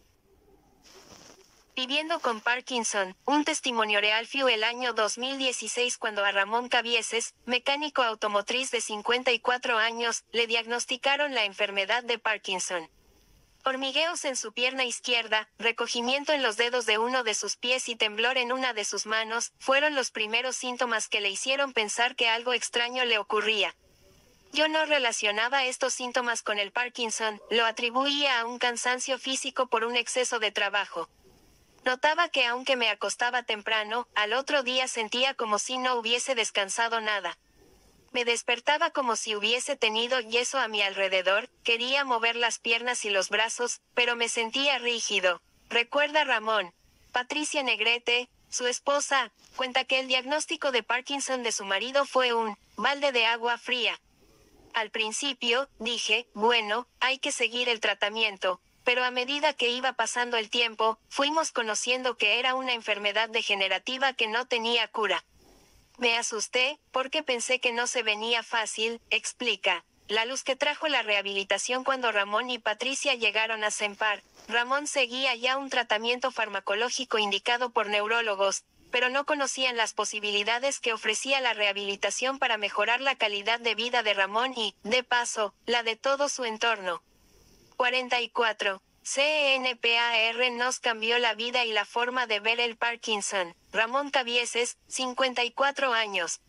Viviendo con Parkinson, un testimonio real fue el año 2016 cuando a Ramón Cabieses, mecánico automotriz de 54 años, le diagnosticaron la enfermedad de Parkinson. Hormigueos en su pierna izquierda, recogimiento en los dedos de uno de sus pies y temblor en una de sus manos, fueron los primeros síntomas que le hicieron pensar que algo extraño le ocurría. Yo no relacionaba estos síntomas con el Parkinson, lo atribuía a un cansancio físico por un exceso de trabajo. Notaba que aunque me acostaba temprano, al otro día sentía como si no hubiese descansado nada. Me despertaba como si hubiese tenido yeso a mi alrededor, quería mover las piernas y los brazos, pero me sentía rígido. Recuerda Ramón. Patricia Negrete, su esposa, cuenta que el diagnóstico de Parkinson de su marido fue un balde de agua fría. Al principio, dije, bueno, hay que seguir el tratamiento. Pero a medida que iba pasando el tiempo, fuimos conociendo que era una enfermedad degenerativa que no tenía cura. Me asusté, porque pensé que no se venía fácil, explica. La luz que trajo la rehabilitación cuando Ramón y Patricia llegaron a Sempar. Ramón seguía ya un tratamiento farmacológico indicado por neurólogos, pero no conocían las posibilidades que ofrecía la rehabilitación para mejorar la calidad de vida de Ramón y, de paso, la de todo su entorno. 44. CNPAR nos cambió la vida y la forma de ver el Parkinson. Ramón Cabieses, 54 años.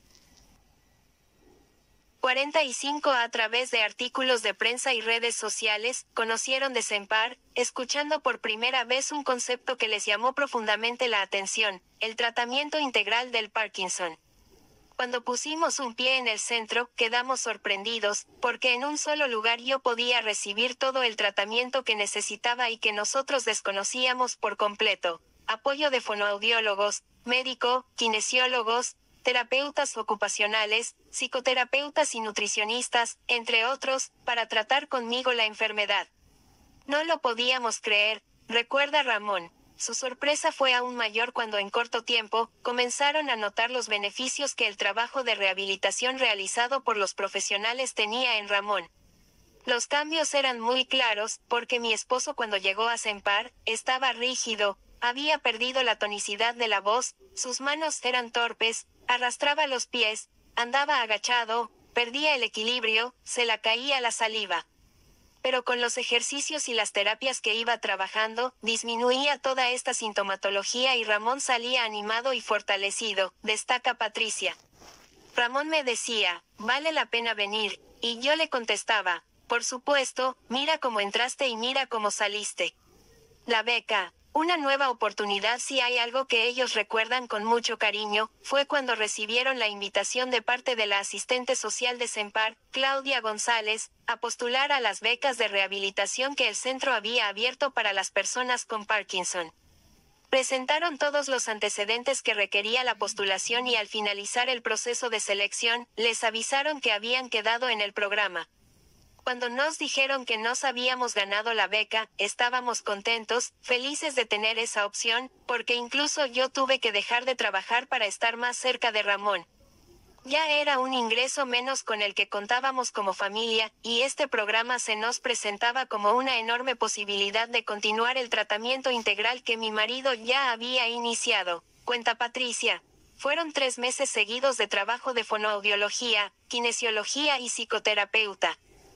45. A través de artículos de prensa y redes sociales, conocieron de Sempar, escuchando por primera vez un concepto que les llamó profundamente la atención, el tratamiento integral del Parkinson. Cuando pusimos un pie en el centro, quedamos sorprendidos, porque en un solo lugar yo podía recibir todo el tratamiento que necesitaba y que nosotros desconocíamos por completo. Apoyo de fonoaudiólogos, médico, kinesiólogos, terapeutas ocupacionales, psicoterapeutas y nutricionistas, entre otros, para tratar conmigo la enfermedad. No lo podíamos creer, recuerda Ramón. Su sorpresa fue aún mayor cuando en corto tiempo, comenzaron a notar los beneficios que el trabajo de rehabilitación realizado por los profesionales tenía en Ramón. Los cambios eran muy claros, porque mi esposo cuando llegó a Sempar, estaba rígido, había perdido la tonicidad de la voz, sus manos eran torpes, arrastraba los pies, andaba agachado, perdía el equilibrio, se le caía la saliva. Pero con los ejercicios y las terapias que iba trabajando, disminuía toda esta sintomatología y Ramón salía animado y fortalecido, destaca Patricia. Ramón me decía, vale la pena venir, y yo le contestaba, por supuesto, mira cómo entraste y mira cómo saliste. La beca, una nueva oportunidad. Si hay algo que ellos recuerdan con mucho cariño, fue cuando recibieron la invitación de parte de la asistente social de Sempar, Claudia González, a postular a las becas de rehabilitación que el centro había abierto para las personas con Parkinson. Presentaron todos los antecedentes que requería la postulación y al finalizar el proceso de selección, les avisaron que habían quedado en el programa. Cuando nos dijeron que nos habíamos ganado la beca, estábamos contentos, felices de tener esa opción, porque incluso yo tuve que dejar de trabajar para estar más cerca de Ramón. Ya era un ingreso menos con el que contábamos como familia, y este programa se nos presentaba como una enorme posibilidad de continuar el tratamiento integral que mi marido ya había iniciado, cuenta Patricia. Fueron 3 meses seguidos de trabajo de fonoaudiología, kinesiología y psicoterapeuta.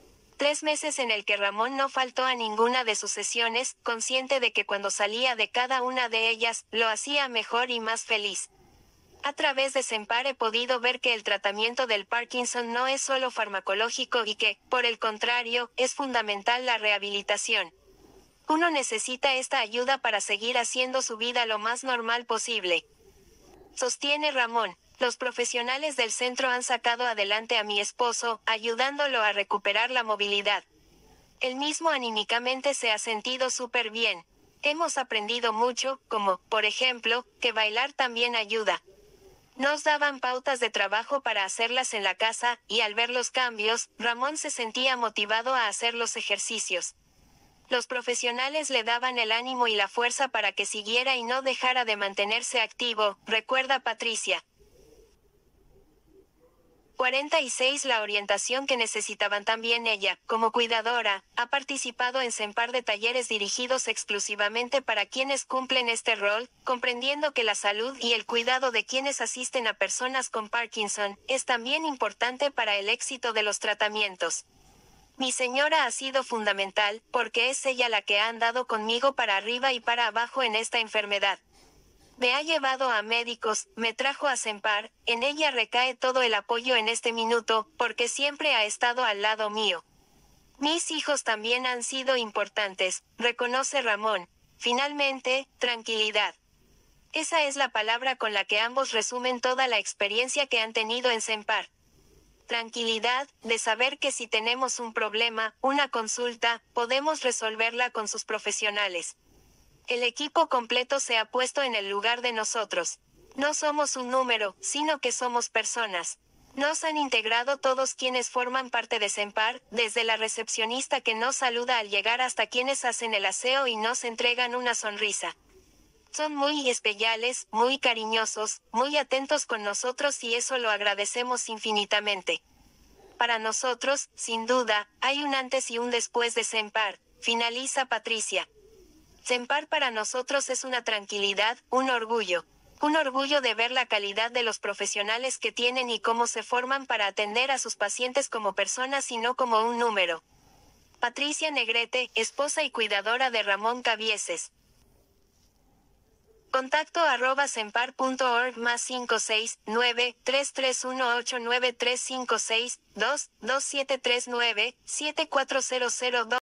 3 meses en el que Ramón no faltó a ninguna de sus sesiones, consciente de que cuando salía de cada una de ellas, lo hacía mejor y más feliz. A través de Sempar he podido ver que el tratamiento del Parkinson no es solo farmacológico y que, por el contrario, es fundamental la rehabilitación. Uno necesita esta ayuda para seguir haciendo su vida lo más normal posible. Sostiene Ramón. Los profesionales del centro han sacado adelante a mi esposo, ayudándolo a recuperar la movilidad. Él mismo anímicamente se ha sentido súper bien. Hemos aprendido mucho, como, por ejemplo, que bailar también ayuda. Nos daban pautas de trabajo para hacerlas en la casa, y al ver los cambios, Ramón se sentía motivado a hacer los ejercicios. Los profesionales le daban el ánimo y la fuerza para que siguiera y no dejara de mantenerse activo, recuerda Patricia. 46 La orientación que necesitaban también ella, como cuidadora, ha participado en Sempar de talleres dirigidos exclusivamente para quienes cumplen este rol, comprendiendo que la salud y el cuidado de quienes asisten a personas con Parkinson, es también importante para el éxito de los tratamientos. Mi señora ha sido fundamental, porque es ella la que ha andado conmigo para arriba y para abajo en esta enfermedad. Me ha llevado a médicos, me trajo a Sempar, en ella recae todo el apoyo en este minuto, porque siempre ha estado al lado mío. Mis hijos también han sido importantes, reconoce Ramón. Finalmente, tranquilidad. Esa es la palabra con la que ambos resumen toda la experiencia que han tenido en Sempar. Tranquilidad, de saber que si tenemos un problema, una consulta, podemos resolverla con sus profesionales. El equipo completo se ha puesto en el lugar de nosotros. No somos un número, sino que somos personas. Nos han integrado todos quienes forman parte de Sempar, desde la recepcionista que nos saluda al llegar hasta quienes hacen el aseo y nos entregan una sonrisa. Son muy especiales, muy cariñosos, muy atentos con nosotros y eso lo agradecemos infinitamente. Para nosotros, sin duda, hay un antes y un después de Sempar, finaliza Patricia. Sempar para nosotros es una tranquilidad, un orgullo. Un orgullo de ver la calidad de los profesionales que tienen y cómo se forman para atender a sus pacientes como personas y no como un número. Patricia Negrete, esposa y cuidadora de Ramón Cabieses. Contacto @sempar.org +56 9 331 89356 2 2739 7400 2